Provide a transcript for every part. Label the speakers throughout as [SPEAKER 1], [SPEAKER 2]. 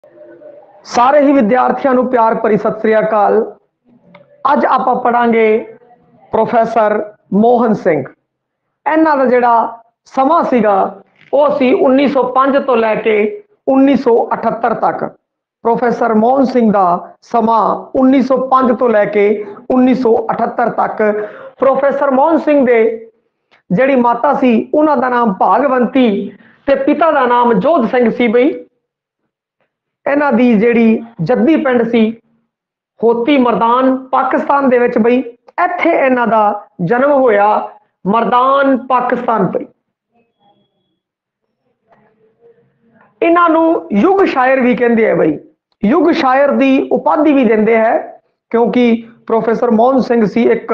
[SPEAKER 1] सारे ही विद्यार्थियों को प्यार भरी सत श्री अकाल। अज आप पढ़ांगे प्रोफैसर मोहन सिंह। इन्हां दा जिहड़ा समा सीगा वो सी 1905 तो लैके 1978 तक। प्रोफैसर मोहन सिंह का समा 1905 तो लैके 1978 तक। प्रोफैसर मोहन सिंह दे जिहड़ी माता सी उन्हां दा नाम भागवंती ते पिता का नाम जोध सिंह सी। बई इन्हां दी जिहड़ी जद्दी पिंड सी होती मरदान पाकिस्तान दे विच। बई इत्थे इन्हां दा जन्म होया मरदान पाकिस्तान। बई इन्हां नूं युग शायर भी कहंदे है। बई युग शायर दी उपाधि भी दिंदे है क्योंकि प्रोफैसर मोहन सिंह सी एक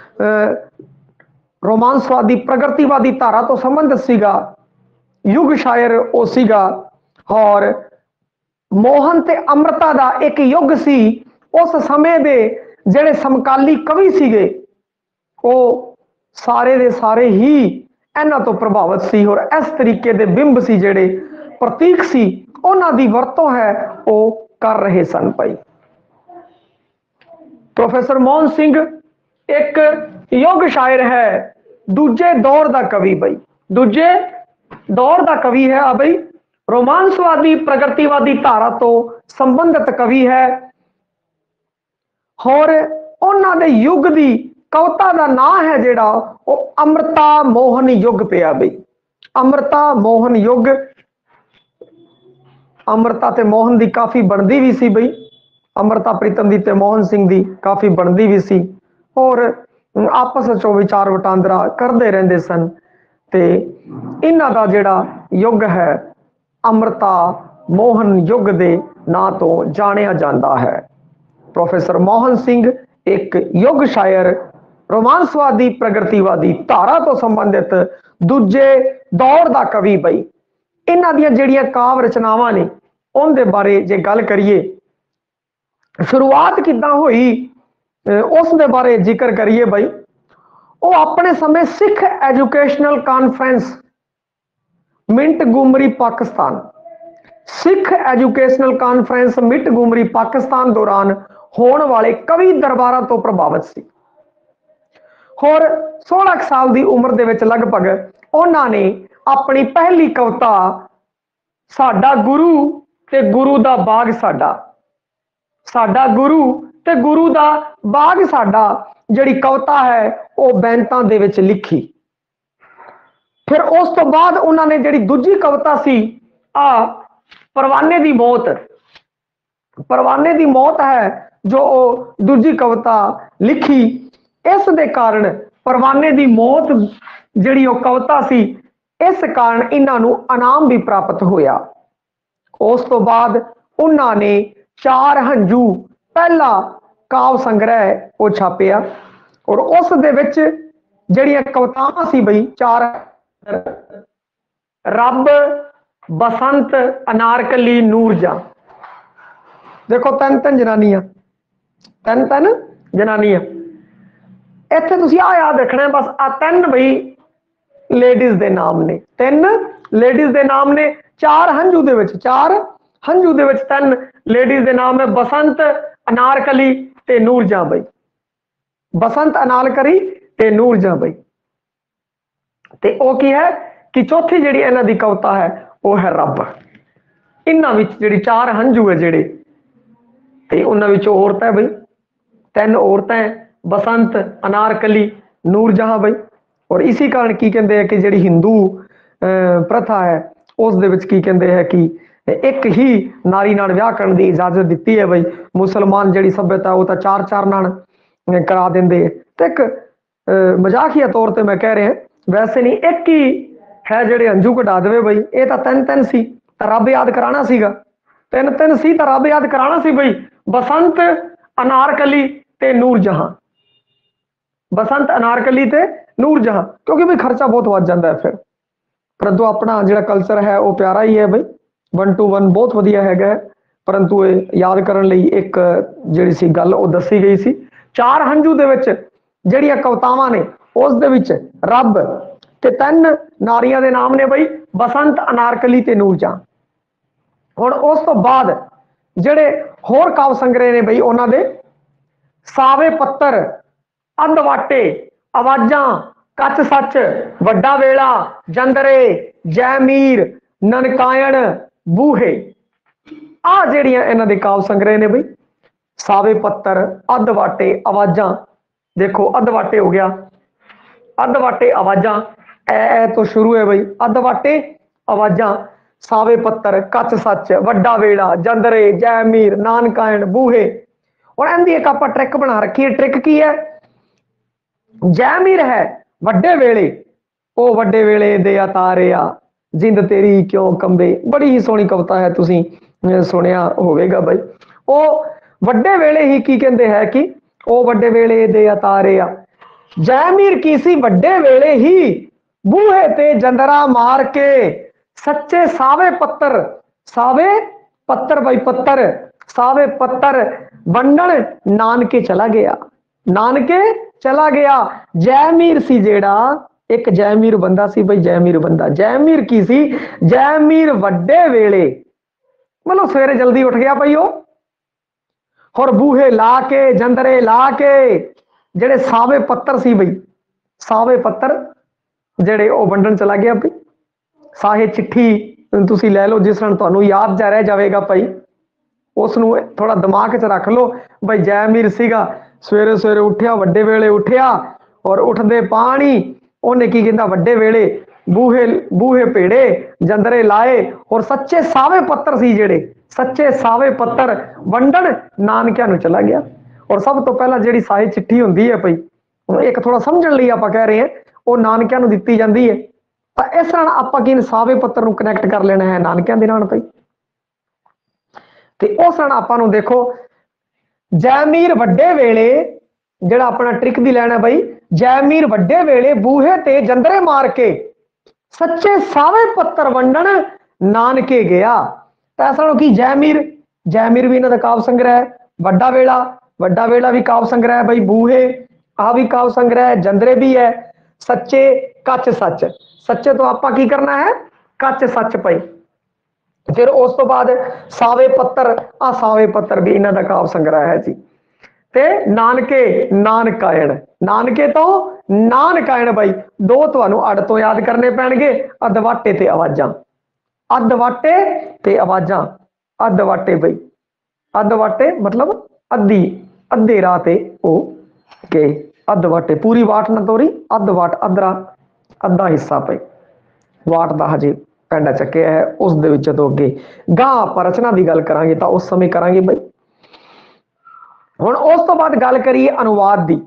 [SPEAKER 1] रोमांसवादी प्रगतिवादी धारा तो संबंधित सीगा। युग शायर वो सीगा और मोहन ते अमृता दा एक युग सी। उस समय दे जेड़े समकाली कवि सीगे वो सारे दे सारे ही इन्हां तो प्रभावित सी और इस तरीके दे बिंब सी जेड़े प्रतीक सी उन्हां दी वरतों है वो कर रहे सन। भाई प्रोफैसर मोहन सिंह एक युग शायर है, दूजे दौर दा कवि। बई दूजे दौर दा कवि है। बई रोमांसवादी प्रगतिवादी धारा तो संबंधित कवि है और उन्हां दे युग दी कविता का नाम है जिहड़ा वो अमृता मोहन युग पिया। बई अमृता मोहन युग। अमृता ते मोहन दी काफ़ी बनदी भी सी। बई अमृता प्रीतम दी ते मोहन सिंह दी काफ़ी बनदी भी सी और आपस में विचार वटांदरा करते रहंदे सन। ते इन्हां दा जिहड़ा युग है अमृता मोहन युग दे नां तो जानिया जाता है। प्रोफैसर मोहन सिंह एक युग शायर रोमांसवादी प्रगतिवादी धारा तो संबंधित दूजे दौर का कवि। बई इन्हां दियां जिहड़ियां काव्य रचनावां ने उनके बारे जे गल करिए, शुरुआत किदां होई उस दे बारे जिक्र करिए। बई वो अपने समय Sikh educational conference Montgomery Pakistan, Sikh educational conference Montgomery Pakistan दौरान होने वाले कवि दरबारों तो प्रभावित सी और 16 साल की उम्र दे विच लगभग उन्होंने अपनी पहली कविता साडा गुरु ते गुरु दा बाग साडा, साडा गुरु ते गुरु दा बाग साडा जिहड़ी कविता है वो बैंतां दे विच लिखी। फिर उस तो बाद उन्होंने जिहड़ी दूजी कविता सी परवाने दी मौत, परवाने दी मौत है जो दूजी कविता लिखी। इस दे कारण परवाने दी मौत जिहड़ी वो कविता सी इस कारण इन्हां नूं इनाम भी प्राप्त होया। उस तो बाद उन्होंने चार हंजू पहला काव्य संग्रह वो छापिया और उस दे विच जिहड़ियां कवितावां सी। बई चार रब, बसंत, अनारकली, नूरजहां। देखो तीन तीन जनानियां, तीन तीन जनानियां इत्थे तुसीं आ याद रखना है बस आ तीन बई लेडीज दे नाम ने, तीन लेडीज दे नाम ने। चार हंजू दे विच, चार हंजू दे विच तीन लेडीज दे नाम है बसंत, अनारकली ते नूरजहां। बई बसंत, अनारकली ते नूरजहां। बई ते ओ की है कि चौथी जिहड़ी इन्हां दी कविता है वो है रब। इन्हां विच जिहड़ी चार हंजू है जिहड़े ते उन्हां विच औरत है। बई तीन औरतें बसंत, अनारकली, नूरजहां। बई और इसी कारण की कहते हैं कि जिहड़ी हिंदू प्रथा है उस दे विच की कहते हैं कि एक ही नारी नाल विआह करने की इजाजत दी है। बई मुसलमान जिहड़ी सभ्यता वो तो चार चार नाल करा देंगे। तो एक मजाकिया तौर पर मैं कह रहा वैसे नहीं, एक ही है जिहड़े हंजू कढा देवे। बई ये तो तीन तीन सी तो रब याद कराना सीगा, तीन तीन सी तो रब याद कराना सी। बई बसंत, अनारकली ते नूरजहां, बसंत, अनारकली ते नूरजहां क्योंकि भाई खर्चा बहुत वध जाता है फिर। परंतु अपना जिहड़ा कल्चर है वो प्यारा ही है। बई 1 to 1 बहुत वधिया है परंतु याद करने लई एक जिहड़ी सी गल वो दसी गई सी। चार हंजू दे विच जिहड़ियां कवितावां ने उस दे विच रब ते तीन नारियां दे नाम ने बई बसंत, अनारकली ते नूरजहां। हुण उस तो बाद ਜਿਹੜੇ ਹੋਰ ਕਾਵ ਸੰਗ੍ਰਹਿ ਨੇ ਬਈ ਉਹਨਾਂ ਦੇ ਸਾਵੇ ਪੱਤਰ, ਅੰਧਵਾਟੇ, ਆਵਾਜ਼ਾਂ, ਕੱਚ ਸੱਚ, ਵੱਡਾ ਵੇਲਾ, ਜੰਦਰੇ, ਜੈਮੀਰ, ਨਨਕਾਇਣ, ਬੂਹੇ, ਆ ਜਿਹੜੀਆਂ ਇਹਨਾਂ ਦੇ ਕਾਵ ਸੰਗ੍ਰਹਿ ਨੇ ਬਈ। ਸਾਵੇ ਪੱਤਰ, ਅੱਧਵਾਟੇ, ਆਵਾਜ਼ਾਂ, ਦੇਖੋ ਅੱਧਵਾਟੇ ਹੋ ਗਿਆ, ਅੱਧਵਾਟੇ ਆਵਾਜ਼ਾਂ, ਐ ਤੋਂ ਸ਼ੁਰੂ ਹੈ ਬਈ, ਅੱਧਵਾਟੇ ਆਵਾਜ਼ਾਂ, ਸਾਵੇ ਪੱਤਰ, ਕੱਚ ਸੱਚ, ਵੱਡਾ ਵੇਲਾ, ਜੰਦਰੇ, ਜੈਮੀਰ, ਨਾਨਕਾਇਣ, ਬੂਹੇ। ਹੁਣ ਇਹਦੀ ਇੱਕ ਆਪਾਂ ਟ੍ਰਿਕ ਬਣਾ ਰੱਖੀ ਹੈ। ਟ੍ਰਿਕ ਕੀ ਹੈ? ਜੈਮੀਰ ਹੈ ਵੱਡੇ ਵੇਲੇ, ਉਹ ਵੱਡੇ ਵੇਲੇ ਦੇ ਤਾਰਿਆ, ਜਿੰਦ ਤੇਰੀ ਕਿਉਂ ਕੰਬੇ। ਬੜੀ ਹੀ ਸੋਹਣੀ ਕਵਿਤਾ ਹੈ, ਤੁਸੀਂ ਸੁਣਿਆ ਹੋਵੇਗਾ ਬਈ। ਉਹ ਵੱਡੇ ਵੇਲੇ ਹੀ ਕੀ ਕਹਿੰਦੇ ਹੈ ਕਿ ਉਹ ਵੱਡੇ ਵੇਲੇ ਦੇ ਤਾਰਿਆ, ਜੈਮੀਰ ਕੀ ਸੀ ਵੱਡੇ ਵੇਲੇ ਹੀ, ਬੂਹੇ ਤੇ ਜੰਦਰਾ ਮਾਰ ਕੇ, ਸੱਚੇ ਸਾਵੇ ਪੱਤਰ, ਸਾਵੇ ਪੱਤਰ ਬਈ ਪੱਤਰ, ਸਾਵੇ ਪੱਤਰ ਵੰਡਣ ਨਾਨਕੇ ਚਲਾ ਗਿਆ, ਨਾਨਕੇ ਚਲਾ ਗਿਆ। ਜੈਮੀਰ ਸੀ ਜਿਹੜਾ, ਇੱਕ ਜੈਮੀਰ ਬੰਦਾ ਸੀ ਬਈ, ਜੈਮੀਰ ਬੰਦਾ। ਜੈਮੀਰ ਕੀ ਸੀ? ਜੈਮੀਰ ਵੱਡੇ ਵੇਲੇ, ਮਤਲਬ ਸਵੇਰੇ ਜਲਦੀ ਉੱਠ ਗਿਆ ਭਾਈ ਉਹ, ਹੋਰ ਬੂਹੇ ਲਾ ਕੇ, ਜੰਦਰੇ ਲਾ ਕੇ, ਜਿਹੜੇ ਸਾਵੇ ਪੱਤਰ ਸੀ ਬਈ, ਸਾਵੇ ਪੱਤਰ ਜਿਹੜੇ ਉਹ ਵੰਡਣ ਚਲਾ ਗਿਆ ਬਈ। ਸਾਹੇ ਚਿੱਠੀ ਤੁਸੀਂ ਲੈ ਲਓ, ਜਿਸ ਨਾਲ ਤੁਹਾਨੂੰ ਯਾਦ ਜਾ ਰਹਿ ਜਾਵੇਗਾ ਭਾਈ, ਉਸ ਨੂੰ ਥੋੜਾ ਦਿਮਾਗ 'ਚ ਰੱਖ ਲਓ ਬਈ। ਜੈਮੀਰ ਸੀਗਾ, ਸਵੇਰੇ ਸਵੇਰੇ ਉੱਠਿਆ, ਵੱਡੇ ਵੇਲੇ ਉੱਠਿਆ, ਔਰ ਉੱਠਦੇ ਪਾਣੀ ਉਹਨੇ ਕੀ ਕਹਿੰਦਾ, ਵੱਡੇ ਵੇਲੇ ਬੂਹੇ ਬੂਹੇ ਭੇੜੇ, ਜੰਦਰੇ ਲਾਏ, ਔਰ ਸੱਚੇ ਸਾਵੇ ਪੱਤਰ ਸੀ ਜਿਹੜੇ, ਸੱਚੇ ਸਾਵੇ ਪੱਤਰ ਵੰਡਣ ਨਾਨਕਿਆਂ ਨੂੰ ਚਲਾ ਗਿਆ। ਔਰ ਸਭ ਤੋਂ ਪਹਿਲਾਂ ਜਿਹੜੀ ਸਾਹੇ ਚਿੱਠੀ ਹੁੰਦੀ ਹੈ ਭਾਈ, ਇੱਕ ਥੋੜਾ ਸਮਝਣ ਲਈ ਆਪਾਂ ਕਹਿ ਰਹੇ ਹਾਂ, ਉਹ ਨਾਨਕਿਆਂ ਨੂੰ ਦਿੱਤੀ ਜਾਂਦੀ ਹੈ। ਤਾਂ ਇਸ ਨਾਲ ਆਪਾਂ ਕੀ ਸਾਵੇ ਪੱਤਰ ਨੂੰ ਕਨੈਕਟ ਕਰ ਲੈਣਾ ਹੈ ਨਾਨਕਿਆਂ ਦੇ ਨਾਲ ਭਾਈ। ਤੇ ਉਸ ਨਾਲ ਆਪਾਂ ਨੂੰ ਦੇਖੋ, ਜੈਮੀਰ ਵੱਡੇ ਵੇਲੇ, ਜਿਹੜਾ ਆਪਣਾ ਟ੍ਰਿਕ ਦੀ ਲੈਣਾ ਬਈ, ਜੈਮੀਰ ਵੱਡੇ ਵੇਲੇ ਬੂਹੇ ਤੇ ਜੰਦਰੇ ਮਾਰ ਕੇ, ਸੱਚੇ ਸਾਵੇ ਪੱਤਰ ਵੰਡਣ ਨਾਨਕੇ ਗਿਆ। ਤਾਂ ਇਸ ਨਾਲ ਕੀ ਜੈਮੀਰ, ਜੈਮੀਰ ਵੀ ਇਹਨਾਂ ਦਾ ਕਾਵ ਸੰਗ੍ਰਹਿ ਹੈ। ਵੱਡਾ ਵੇਲਾ, ਵੱਡਾ ਵੇਲਾ ਵੀ ਕਾਵ ਸੰਗ੍ਰਹਿ ਹੈ ਬਈ। ਬੂਹੇ ਆ ਵੀ ਕਾਵ ਸੰਗ੍ਰਹਿ ਹੈ, ਜੰਦਰੇ ਵੀ ਹੈ। ਸੱਚੇ, ਕੱਚ ਸੱਚ, ਸੱਚੇ ਤੋਂ ਆਪਾਂ ਕੀ ਕਰਨਾ ਹੈ? ਕੱਚ ਸੱਚ ਭਾਈ। ਫਿਰ ਉਸ ਤੋਂ ਬਾਅਦ ਸਾਵੇ ਪੱਤਰ, ਆ ਸਾਵੇ ਪੱਤਰ ਵੀ ਇਹਨਾਂ ਦਾ ਕਾਵ ਸੰਗ੍ਰਹਿ ਹੈ ਜੀ। ਤੇ ਨਾਨਕੇ, ਨਾਨਕਾਇਣ, ਨਾਨਕੇ ਤੋਂ ਨਾਨਕਾਇਣ ਬਾਈ। ਦੋ ਤੁਹਾਨੂੰ ਅੱਡ ਤੋਂ ਯਾਦ ਕਰਨੇ ਪੈਣਗੇ, ਅੱਧਵਾਟੇ ਤੇ ਆਵਾਜ਼ਾਂ, ਅੱਧਵਾਟੇ ਤੇ ਆਵਾਜ਼ਾਂ, ਅੱਧਵਾਟੇ ਬਈ, ਅੱਧਵਾਟੇ ਮਤਲਬ ਅੱਧੀ, ਅੱਧੇ ਰਾਹ ਤੇ ਉਹ ਗਏ, ਅੱਧਵਾਟੇ, ਪੂਰੀ ਵਾਟ ਨਾ ਤੋਰੀ, ਅੱਧਵਾਟ, ਅੱਧਰਾ, ਅੱਧਾ ਹਿੱਸਾ ਪਈ ਵਾਟ ਦਾ ਹਜੇ ਪੈਂਡਾ ਚੱਕਿਆ ਹੈ। ਉਸ ਦੇ ਵਿੱਚ ਜਦੋਂ ਅੱਗੇ ਗਾਂ ਆਪਾਂ ਰਚਨਾ ਦੀ ਗੱਲ ਕਰਾਂਗੇ ਤਾਂ ਉਸ ਸਮੇਂ ਕਰਾਂਗੇ ਬਈ। ਹੁਣ ਉਸ ਤੋਂ ਬਾਅਦ ਗੱਲ ਕਰੀਏ ਅਨੁਵਾਦ ਦੀ।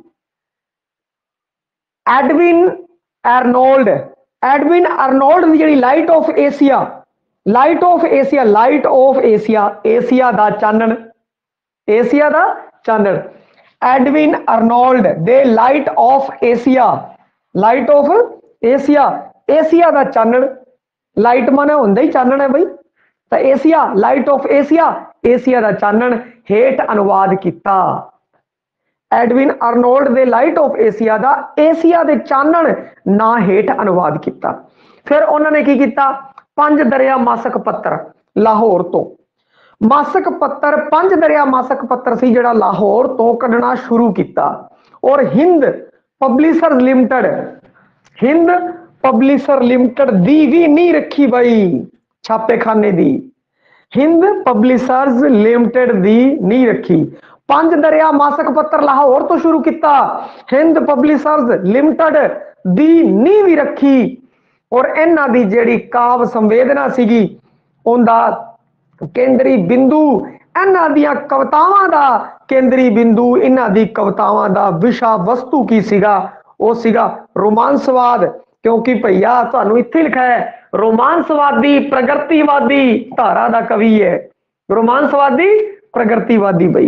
[SPEAKER 1] ਐਡਵਿਨ ਅਰਨੋਲਡ, ਐਡਵਿਨ ਅਰਨੋਲਡ ਦੀ ਜਿਹੜੀ light of Asia, light of Asia, light of Asia, Asia ਦਾ ਚਾਨਣ, ਏਸ਼ੀਆ ਦਾ ਚਾਨਣ, ਐਡਵਿਨ ਅਰਨੋਲਡ ਦੇ light of Asia, light of Asia, Asia ਦਾ ਚਾਨਣ, ਲਾਈਟ ਮਾਨੇ ਹੁੰਦਾ ਹੀ ਚਾਨਣ ਹੈ ਬਈ। ਤਾਂ Asia, light of Asia, Asia ਦਾ ਚਾਨਣ ਹੇਠ ਅਨੁਵਾਦ ਕੀਤਾ। ਐਡਵਿਨ ਅਰਨੋਲਡ ਦੇ ਲਾਈਟ ਆਫ ਏਸ਼ੀਆ ਦਾ ਏਸ਼ੀਆ ਦੇ ਚਾਨਣ ਨਾਂ ਹੇਠ ਅਨੁਵਾਦ ਕੀਤਾ। ਫਿਰ ਉਹਨਾਂ ਨੇ ਕੀ ਕੀਤਾ? ਪੰਜ ਦਰਿਆ ਮਾਸਕ ਪੱਤਰ ਲਾਹੌਰ ਤੋਂ, ਮਾਸਕ ਪੱਤਰ, ਪੰਜ ਦਰਿਆ ਮਾਸਕ ਪੱਤਰ ਸੀ ਜਿਹੜਾ ਲਾਹੌਰ ਤੋਂ ਕੱਢਣਾ ਸ਼ੁਰੂ ਕੀਤਾ। ਔਰ Hind publisher limited, Hind publisher limited ਦੀ ਵੀ ਨੀਂਹ ਰੱਖੀ ਬਈ, ਛਾਪੇਖਾਨੇ ਦੀ, ਹਿੰਦ ਪਬਲਿਸ਼ਰਜ਼ ਲਿਮਟਿਡ ਦੀ ਨੀਂਹ ਰੱਖੀ। ਪੰਜ ਦਰਿਆ ਮਾਸਕ ਪੱਤਰ ਲਾਹੌਰ ਤੋਂ ਸ਼ੁਰੂ ਕੀਤਾ, ਹਿੰਦ ਪਬਲਿਸ਼ਰਜ਼ ਲਿਮਟਿਡ ਦੀ ਨੀਂਹ ਵੀ ਰੱਖੀ। ਔਰ ਇਹਨਾਂ ਦੀ ਜਿਹੜੀ ਕਾਵ ਸੰਵੇਦਨਾ ਸੀਗੀ, ਉਹਦਾ ਕੇਂਦਰੀ ਬਿੰਦੂ, ਇਹਨਾਂ ਦੀਆਂ ਕਵਿਤਾਵਾਂ ਦਾ ਕੇਂਦਰੀ ਬਿੰਦੂ, ਇਹਨਾਂ ਦੀ ਕਵਿਤਾਵਾਂ ਦਾ ਵਿਸ਼ਾ ਵਸਤੂ ਕੀ ਸੀਗਾ? ਉਹ ਸੀਗਾ ਰੋਮਾਂਸਵਾਦ। ਕਿਉਂਕਿ ਭਈਆ ਤੁਹਾਨੂੰ ਇੱਥੇ ਲਿਖਿਆ ਹੈ ਰੋਮਾਂਸਵਾਦੀ ਪ੍ਰਗਤੀਵਾਦੀ ਧਾਰਾ ਦਾ ਕਵੀ ਹੈ, ਰੋਮਾਂਸਵਾਦੀ ਪ੍ਰਗਤੀਵਾਦੀ ਬਈ।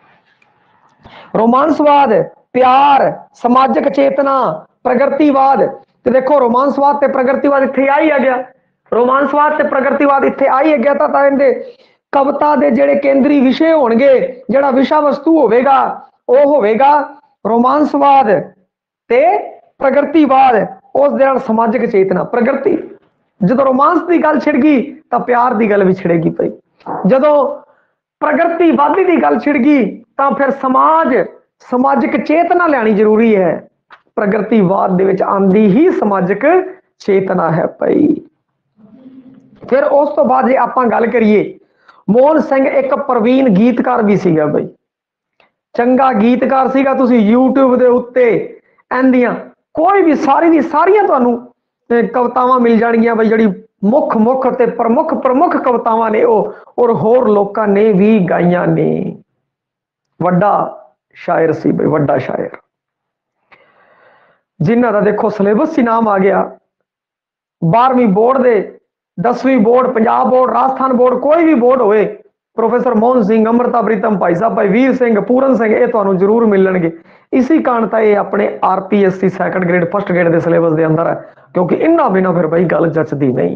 [SPEAKER 1] ਰੋਮਾਂਸਵਾਦ, ਪਿਆਰ, ਸਮਾਜਿਕ ਚੇਤਨਾ, ਪ੍ਰਗਤੀਵਾਦ। ਤੇ ਦੇਖੋ ਰੋਮਾਂਸਵਾਦ ਤੇ ਪ੍ਰਗਤੀਵਾਦ ਇੱਥੇ ਆ ਹੀ ਆ ਗਿਆ, ਰੋਮਾਂਸਵਾਦ ਤੇ ਪ੍ਰਗਤੀਵਾਦ ਇੱਥੇ ਆ ਹੀ ਗਿਆ। ਤਾਂ ਇਹਦੇ ਕਵਿਤਾ ਦੇ ਜਿਹੜੇ ਕੇਂਦਰੀ ਵਿਸ਼ੇ ਹੋਣਗੇ, ਜਿਹੜਾ ਵਿਸ਼ਾ ਵਸਤੂ ਹੋਵੇਗਾ, ਉਹ ਹੋਵੇਗਾ ਰੋਮਾਂਸਵਾਦ ਤੇ ਪ੍ਰਗਤੀਵਾਦ। ਉਸ ਦੇ ਨਾਲ ਸਮਾਜਿਕ ਚੇਤਨਾ, ਪ੍ਰਗਤੀ। ਜਦੋਂ ਰੋਮਾਂਸ ਦੀ ਗੱਲ ਛਿੜ ਗਈ ਤਾਂ ਪਿਆਰ ਦੀ ਗੱਲ ਵੀ ਛਿੜੇਗੀ ਭਾਈ। ਜਦੋਂ प्रगतिवादी की गल छिड़ गई तो फिर समाज समाजिक चेतना लियानी जरूरी है। प्रगतिवाद दे विच आंदी ही समाजिक चेतना है भाई। फिर उस तो बाद जे आपां गल करिए, मोहन सिंह एक प्रवीण गीतकार भी सीगा भाई, चंगा गीतकार सीगा। तुसी यूट्यूब दे उत्ते एंदियां कोई भी सारी दी सारियां तुहानू कवितावां मिल जाणगियां भाई, जिहड़ी मुख मुख ते प्रमुख प्रमुख कवितावां ने और होर लोकां ने भी गाइयां ने। वड्डा शायर सी भाई, वड्डा शायर, जिन्हां दा देखो सिलेबस ही नाम आ गया। 12वीं बोर्ड दे, 10वीं board, Punjab board, Rajasthan board, कोई भी बोर्ड होए, प्रोफेसर मोहन सिंह, अमृता प्रीतम, भाई साहब भाई वीर सिंह, पूरन सिंह, ये तुहानू जरूर मिलणगे। इसी कारण तो ये अपने RPSC second grade first grade के सिलेबस के अंदर है, क्योंकि इन्ना बिना फिर भाई गल जचदी नहीं।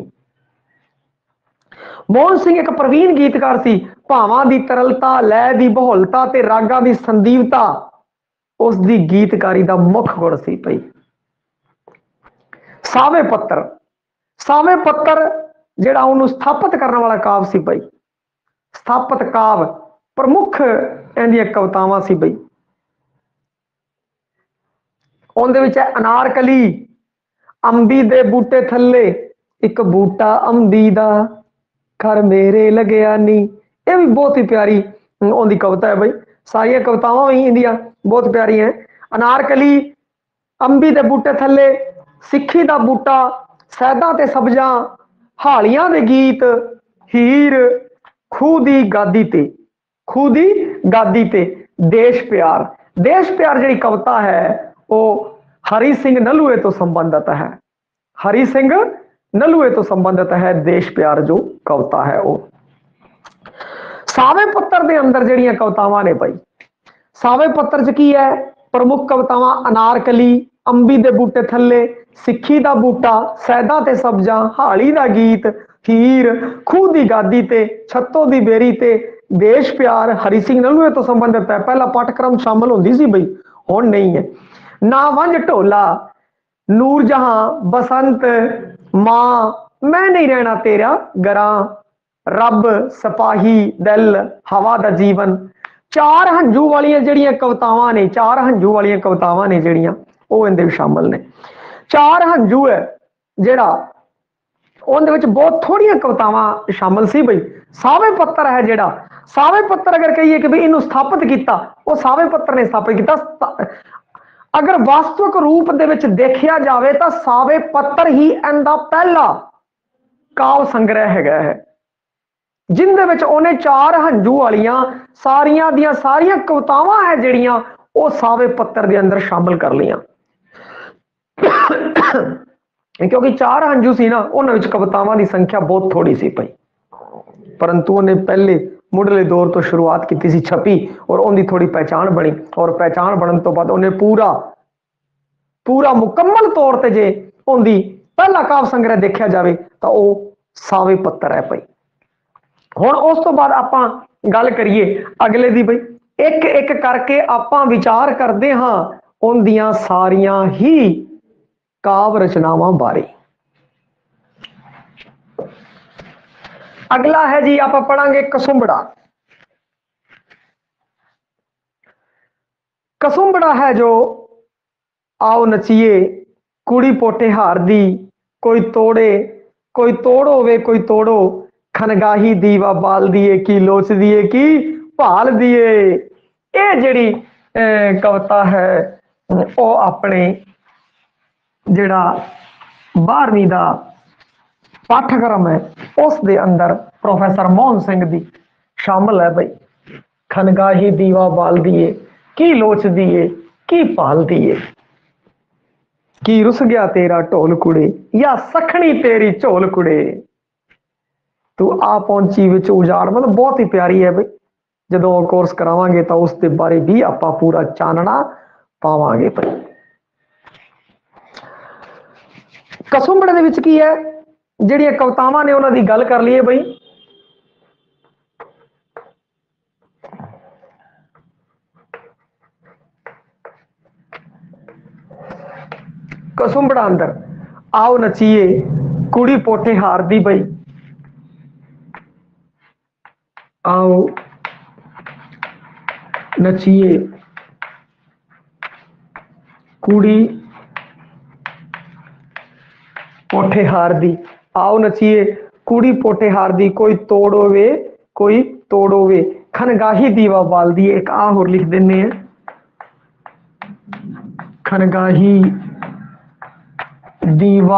[SPEAKER 1] मोहन सिंह एक प्रवीण गीतकार सी। भावां दी तरलता, लय दी बहुलता ते रागां दी संदीवता उसकी गीतकारी का मुख गुण सी भाई। सावे पत्तर, सावे पत्तर जिहड़ा उन्होंने स्थापित करने वाला काव्य सी भाई, स्थापित काव्य प्रमुख इहदियां कवितावां सी भाई। उहदे विच है अनारकली, अंबी दे बूटे थल्ले एक बूटा अंबी दा, घर मेरे लगया नी। यह भी बहुत ही प्यारी उनकी कविता है भाई। सारिया कवितावां ही इंदियां बहुत प्यारी हैं। अनारकली, अंबी दे बूटे थल्ले, सिक्खी दा बूटा, सैदा ते सब्जां, हालियां दे गीत, हीर, खूह दी गादी ते, खूह दी गादी ते, देश प्यार। देश प्यार जिहड़ी कविता है वो हरि सिंह नलूए तो संबंधित है। हरि सिंह नलूए तो संबंधित है देश प्यार जो कविता है वो। सावे पत्तर दे अंदर जिहड़ियां कवितावां ने भाई, सावे पत्तर च की है प्रमुख कवितावां अनारकली, अंबी दे बूटे थल्ले, सिक्खी दा बूटा, सैदा ते सब्जां, हाली दा गीत, हीर, खूह दी गादी ते, छत्तो दी बेरी ते, देश प्यार, हरि सिंह नलूए तो संबंधित है। पहला पाठक्रम शामिल होंदी सी भाई, हुण नहीं है। ना वंज ढोला, नूर जहां, बसंत, मां, मैं नहीं रहना तेरा गरां, रब, सिपाही, दिल, हवा दा जीवन। चार हंजू वालियां जिहड़ियां कवितावां ने, चार हंजू वालियां कवितावां ने जिहड़ियां वो इहदे शामिल ने। चार हंजू है जिहड़ा उहदे विच बहुत थोड़ियां कवितावां शामिल सी भाई। सावे पत्तर है जिहड़ा, सावे पत्तर अगर कहिए कि भाई इनू स्थापित किया, वो सावे पत्तर ने स्थापित किया। अगर वास्तविक रूप दे विच देखिया जाए तो सावे पत्तर ही इहदा पहला काव्य संग्रह हैगा है, जिंदे विच उन्हें चार हंजू वालियां सारियां दियां सारियां कवितावां है जिहड़ियां वो सावे पत्तर दे अंदर शामिल कर लियां। क्योंकि चार हंजू सी ना, उन्हां विच कवितावां दी संख्या बहुत थोड़ी सी पई, परंतु उन्हें पहले मुढ़ले दौर तो शुरुआत की सी छपी और उनकी थोड़ी पहचान बनी, और पहचान बनने तो बाद उन्हें पूरा पूरा मुकम्मल तौर पर जे उनकी पहला काव्य संग्रह देखा जाए तो वह सावे पत्तर है भाई। हुण उस तो बाद आपां गल करिए अगले दी भाई, एक एक करके आपां विचार करते हाँ उनदियां सारियां ही काव्य रचनावां बारे। अगला है जी, आप पढ़ांगे कसुंबड़ा। कसुंबड़ा है जो आओ नचिए, कुड़ी पोटे हार दी, कोई तोड़े, कोई तोड़ होवे कोई तोड़ो, खनगाही दीवा बाल दिए की लोच दिए की भाल दिए। ये जिहड़ी कविता है वो अपने जिहड़ा 12वीं का पाठ्यक्रम है उस दे अंदर प्रोफेसर मोहन सिंह दी शामिल है भाई। खनगाही दीवा बाल दिए की लोच दिए की भाल दिए, की रुस गया तेरा ढोल कुड़े या सखनी तेरी झोल कुड़े, तू आ पहुंची विच उजाड़। मतलब बहुत ही प्यारी है भाई, जो कोर्स करावांगे तो उसके बारे भी आप पूरा चानना पावांगे भाई। कसुंबड़े दे विच की है जिहड़ियां कवितावां ने उन्हां दी गल कर लईए भाई। कसुंबड़ा अंदर आओ नचिए, कुड़ी पोठे हार दी भाई, आओ नचिए कुड़ी पोठेहार दी। आओ नचिए कुड़ी पोठेहार दी, कोई तोड़ो वे कोई तोड़ो वे। खनगाही दीवा बाल दी, एक आ होर लिख देने हैं, खनगाही दीवा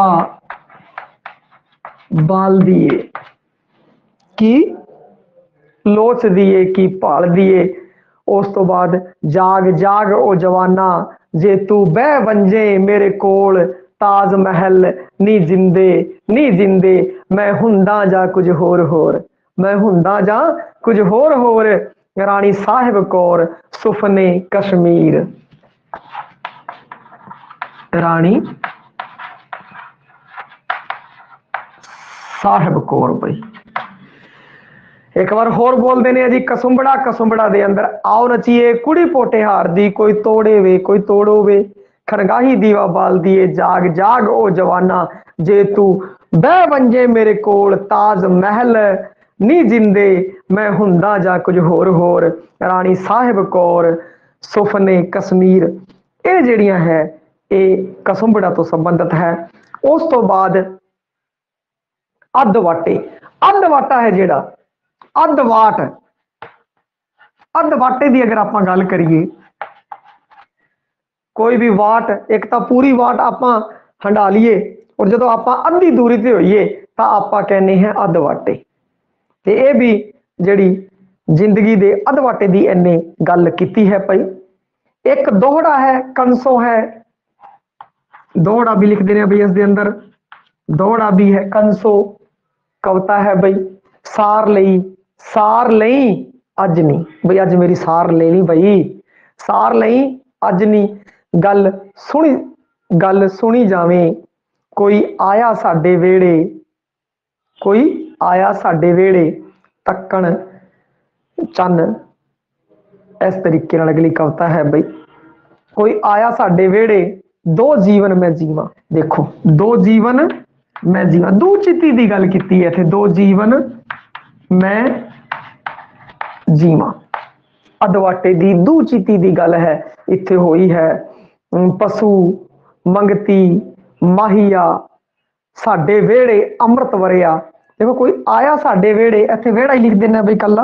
[SPEAKER 1] बाल दिए की लोच दिए की भाल दिए। उस तो बाद जाग जाग ओ जवाना, जे तू बह वंजे मेरे कोल, ताज महल नी जिंदे नी जिंदे, मैं हुंदा जा कुछ होर होर, मैं हुंदा जा कुछ होर होर। रानी साहिब कौर सुफने कश्मीर, रानी साहिब कौर भाई। एक बार होर बोल देने जी, कसुंबड़ा कसुंबड़ा दे अंदर, आओ नचिए कुड़ी पोटेहार दी, कोई तोड़े वे कोई तोड़ो वे। खनगाही दीवा बाल दिए, जाग जाग ओ जवाना, जे तू बह वंजे मेरे कोल, ताज महल नी जिंदे, मैं हुंदा जा कुछ होर होर। रानी साहिब कौर सुफने कश्मीर, ये ਜਿਹੜੀਆਂ है ये कसुंबड़ा तो संबंधित है। उस तो बाद अधवाटे, अधवाटा है जेड़ा अधवाट, अधवाटे की अगर आप गल करिए, कोई भी वाट, एक तो पूरी वाट आप हंडा लीए और जो आप अद्धी दूरी से होइए तो आप कहने हैं अधवाटे। तो यह भी जड़ी जिंदगी के अधवाटे की इन्ने गल की है भाई। एक दोहड़ा है कंसो है, दोहड़ा भी लिख देने भाई इसके अंदर, दोहड़ा भी है कंसो कविता है भाई। सार लई, सार लई अज नहीं भाई, अज मेरी सार ले ली भाई, सार लई अज नहीं। गल सुनी जावे, कोई आया साडे वेड़े, कोई आया साडे वेड़े, तक्कन चन। इस तरीके अगली कविता है भाई, कोई आया साडे वेड़े, दो जीवन मैं जीवा। देखो दो जीवन मैं जीवा, दो चित्ती की गल की है, दो जीवन मैं जीवा। अधवाटे की दू चित्ती की गल है इत्थे होई है। पशु मंगती माहिया, साडे वेड़े अमृत वरिया। देखो कोई आया साडे वेड़े, इत्थे वेड़ा ही लिख देना बई कला,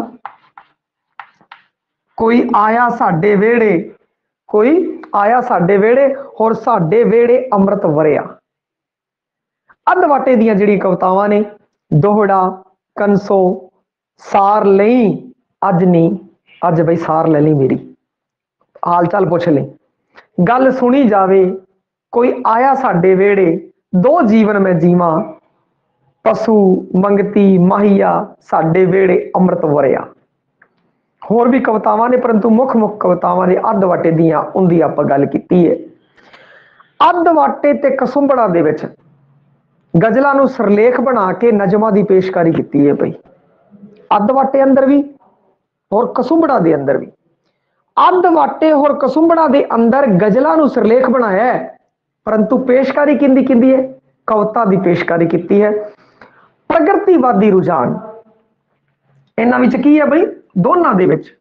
[SPEAKER 1] कोई आया साडे वेड़े, कोई आया साडे वेड़े और साडे वेड़े अमृत वरिया। अधवाटे दियां जिहड़ी कवितावां ने, दोहड़ा कंसो, सार लई अज नहीं, अज बई सार ले ली मेरी, हाल चाल पुछ ले। गल सुनी जावे, कोई आया साडे वेड़े, दो जीवन मैं जीवा। पशु मंगती माहिया, साडे वेड़े अमृत वरिया। होर भी कवितावां ने, परंतु मुख मुख कवितावां ने अधवाटे दियां उनदी आपां गल कीती है। अधवाटे ते कसुंबड़ा दे विच गजलां नूं सरलेख बना के नजमां दी पेशकारी की है भाई। अधवाटे अंदर भी और कसुंबड़ा दे अंदर भी। अधवाटे और कसुंबड़ा दे अंदर गजलां नूं सरलेख बनाया है, परंतु पेशकारी किंदी किंदी है, कविता की पेशकारी की है। प्रगतिवादी रुझान इन्हां विच की है भाई, दोनों दे विच,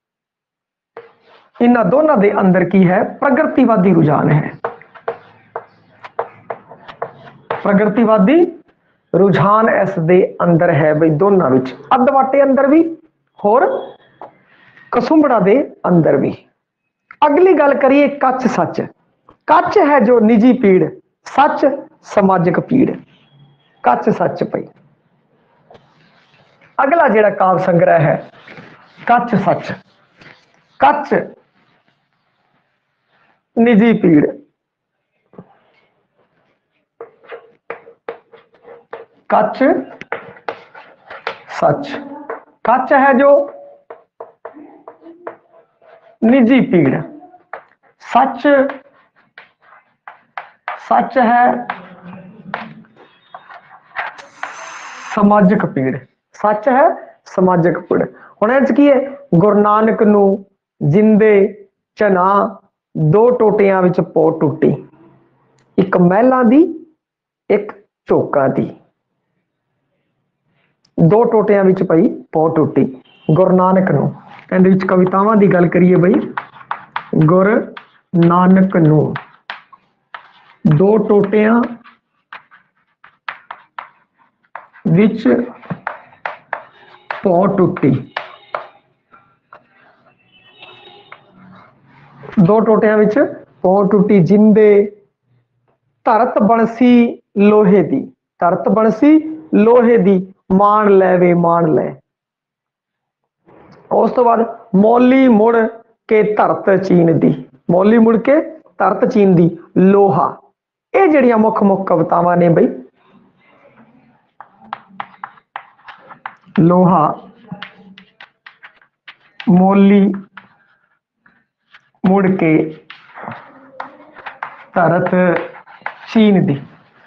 [SPEAKER 1] इन्हां दोनों दे अंदर की है, प्रगतिवादी रुझान है। प्रगतिवादी रुझान इस दे अंदर है भाई, दोनों विच, अधवाटे अंदर भी और कसुंबड़ा दे अंदर भी। अगली गल करिए कच सच। कच है जो निजी पीड़, सच समाजिक पीड़। कच सच भाई, अगला जेड़ा काव्य संग्रह है कच सच। कच निजी पीड़, कच सच। कच है जो निजी पीड़, सच सच है समाजिक पीड़, सच है समाजिक पीड़। हुण इह की है, गुरु नानक नू जिंदे चना, दो टोटियां विच पौ टुटी, एक महलां दी एक चोकां दी, दो टोटियां विच पई पौ टुटी। गुरु नानक नू ਇਹਦੇ ਵਿੱਚ ਕਵਿਤਾਵਾਂ ਦੀ ਗੱਲ ਕਰੀਏ ਬਈ, ਗੁਰ ਨਾਨਕ ਨੂੰ ਦੋ ਟੋਟਿਆਂ ਵਿੱਚ ਭੌ ਟੁੱਟੀ। ਦੋ ਟੋਟਿਆਂ ਵਿੱਚ ਭੌ ਟੁੱਟੀ, ਜਿੰਦੇ ਧਰਤ ਬਣਸੀ ਲੋਹੇ ਦੀ, ਧਰਤ ਬਣਸੀ ਲੋਹੇ ਦੀ, ਮਾਣ ਲੈ ਵੇ ਮਾਣ ਲੈ। ਉਸ ਤੋਂ ਬਾਅਦ ਮੌਲੀ ਮੁੜ ਕੇ ਧਰਤ ਚੀਨ ਦੀ, ਮੌਲੀ ਮੁੜ ਕੇ ਧਰਤ ਚੀਨ ਦੀ, ਲੋਹਾ। ਇਹ ਜਿਹੜੀਆਂ ਮੁੱਖ ਕਵਿਤਾਵਾਂ ਨੇ ਬਈ, ਲੋਹਾ, ਮੌਲੀ ਮੁੜ ਕੇ ਧਰਤ ਚੀਨ ਦੀ।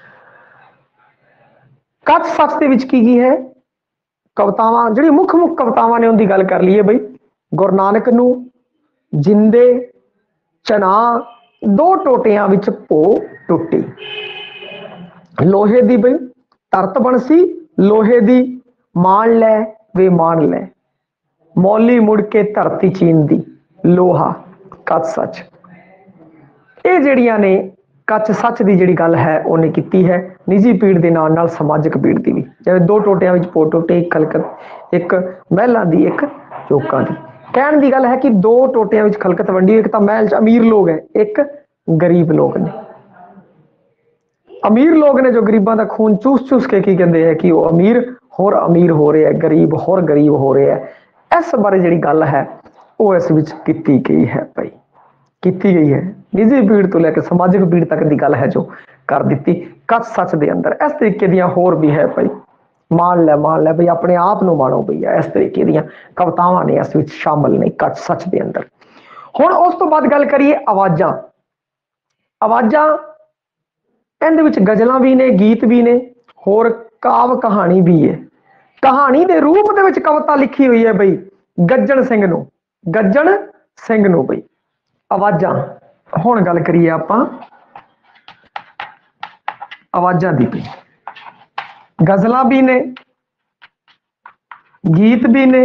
[SPEAKER 1] ਕੱਚ ਸੱਚ ਦੇ ਵਿੱਚ ਕੀ ਹੈ ਕਵਿਤਾਵਾਂ, ਜਿਹੜੀ ਮੁੱਖ ਕਵਿਤਾਵਾਂ ਨੇ ਉਹਦੀ ਗੱਲ ਕਰ ਲਈਏ ਬਈ। ਗੁਰੂ ਨਾਨਕ ਨੂੰ, ਜਿੰਦੇ, ਚਨਾ, ਦੋ ਟੋਟਿਆਂ ਵਿੱਚ ਭੋ ਟੁੱਟੀ, ਲੋਹੇ ਦੀ ਬਈ, ਧਰਤ ਬਣਸੀ ਲੋਹੇ ਦੀ, ਮਾਣ ਲੈ ਵੇ ਮਾਣ ਲੈ, ਮੌਲੀ ਮੁੜ ਕੇ ਧਰਤੀ ਚੀਨ ਦੀ, ਲੋਹਾ, ਕੱਚ ਸੱਚ। ਇਹ ਜਿਹੜੀਆਂ ਨੇ ਕੱਚ ਸੱਚ ਦੀ ਜਿਹੜੀ ਗੱਲ ਹੈ ਉਹਨੇ ਕੀਤੀ ਹੈ, ਨਿੱਜੀ ਪੀੜ ਦੇ ਨਾਲ ਨਾਲ ਸਮਾਜਿਕ ਪੀੜ ਦੀ ਵੀ। ਜਿਵੇਂ ਦੋ ਟੋਟਿਆਂ ਵਿੱਚ ਭੋ ਟੁੱਟੇ, ਇੱਕ ਖਲਕਤ, ਇੱਕ ਮਹਿਲਾਂ ਦੀ, ਇੱਕ ਚੌਕਾਂ ਦੀ। ਕਹਿਣ ਦੀ ਗੱਲ ਹੈ ਕਿ ਦੋ ਟੋਟਿਆਂ ਵਿੱਚ ਖਲਕਤ ਵੰਡੀ, ਇੱਕ ਤਾਂ ਮਹਿਲ ਚ ਅਮੀਰ ਲੋਕ ਹੈ, ਇੱਕ ਗਰੀਬ ਲੋਕ ਨੇ। ਅਮੀਰ ਲੋਕ ਨੇ ਜੋ ਗਰੀਬਾਂ ਦਾ ਖੂਨ ਚੂਸ ਚੂਸ ਕੇ ਕੀ ਕਹਿੰਦੇ ਹੈ ਕਿ ਉਹ ਅਮੀਰ ਹੋਰ ਅਮੀਰ ਹੋ ਰਿਹਾ, ਗਰੀਬ ਹੋਰ ਗਰੀਬ ਹੋ ਰਿਹਾ। ਇਸ ਬਾਰੇ ਜਿਹੜੀ ਗੱਲ ਹੈ ਉਹ ਇਸ ਵਿੱਚ ਕੀਤੀ ਗਈ ਹੈ ਭਾਈ, ਕੀਤੀ ਗਈ ਹੈ। ਨਿੱਜੀ ਪੀੜ ਤੋਂ ਲੈ ਕੇ ਸਮਾਜਿਕ ਪੀੜ ਤੱਕ ਦੀ ਗੱਲ ਹੈ ਜੋ ਕਰ ਦਿੱਤੀ ਕੱਚ ਸੱਚ ਦੇ ਅੰਦਰ। ਇਸ ਤਰੀਕੇ ਦੀਆਂ ਹੋਰ ਵੀ ਹੈ ਭਾਈ, ਮਾਣ ਲੈ ਬਈ, ਆਪਣੇ ਆਪ ਨੂੰ ਮਾਣੋ ਬਈ। ਇਸ ਤਰੀਕੇ ਦੀਆਂ ਕਵਿਤਾਵਾਂ ਨੇ ਇਸ ਵਿੱਚ ਸ਼ਾਮਲ ਨੇ ਕੱਚ ਸੱਚ ਦੇ ਅੰਦਰ। ਹੁਣ ਉਸ ਤੋਂ ਬਾਅਦ ਗੱਲ ਕਰੀਏ ਆਵਾਜ਼ਾਂ। ਆਵਾਜ਼ਾਂ, ਇਹਦੇ ਵਿੱਚ ਗਜ਼ਲਾਂ ਵੀ ਨੇ, ਗੀਤ ਵੀ ਨੇ, ਹੋਰ ਕਾਵ ਕਹਾਣੀ ਵੀ ਹੈ। ਕਹਾਣੀ ਦੇ ਰੂਪ ਦੇ ਵਿੱਚ ਕਵਿਤਾ ਲਿਖੀ ਹੋਈ ਹੈ ਬਈ ਗੱਜਣ ਸਿੰਘ ਨੂੰ, ਗੱਜਣ ਸਿੰਘ ਨੂੰ ਬਈ। ਆਵਾਜ਼ਾਂ, ਹੁਣ ਗੱਲ ਕਰੀਏ ਆਪਾਂ ਆਵਾਜ਼ਾਂ ਦੀ ਬਈ। ਗਜ਼ਲਾਂ ਵੀ ਨੇ, ਗੀਤ ਵੀ ਨੇ,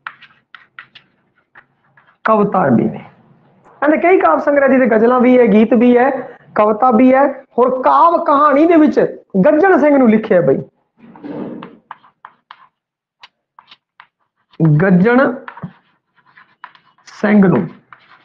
[SPEAKER 1] ਕਵਿਤਾ ਵੀ ਨੇ। ਇਹਨੇ ਕਈ ਕਾਵ ਸੰਗ੍ਰਹਿ ਦੀ ਗਜ਼ਲਾਂ ਵੀ ਹੈ, ਗੀਤ ਵੀ ਹੈ, ਕਵਿਤਾ ਵੀ ਹੈ। ਹੋਰ ਕਾਵ ਕਹਾਣੀ ਦੇ ਵਿੱਚ ਗੱਜਣ ਸਿੰਘ ਨੂੰ ਲਿਖਿਆ ਬਈ, ਗੱਜਣ ਸਿੰਘ ਨੂੰ।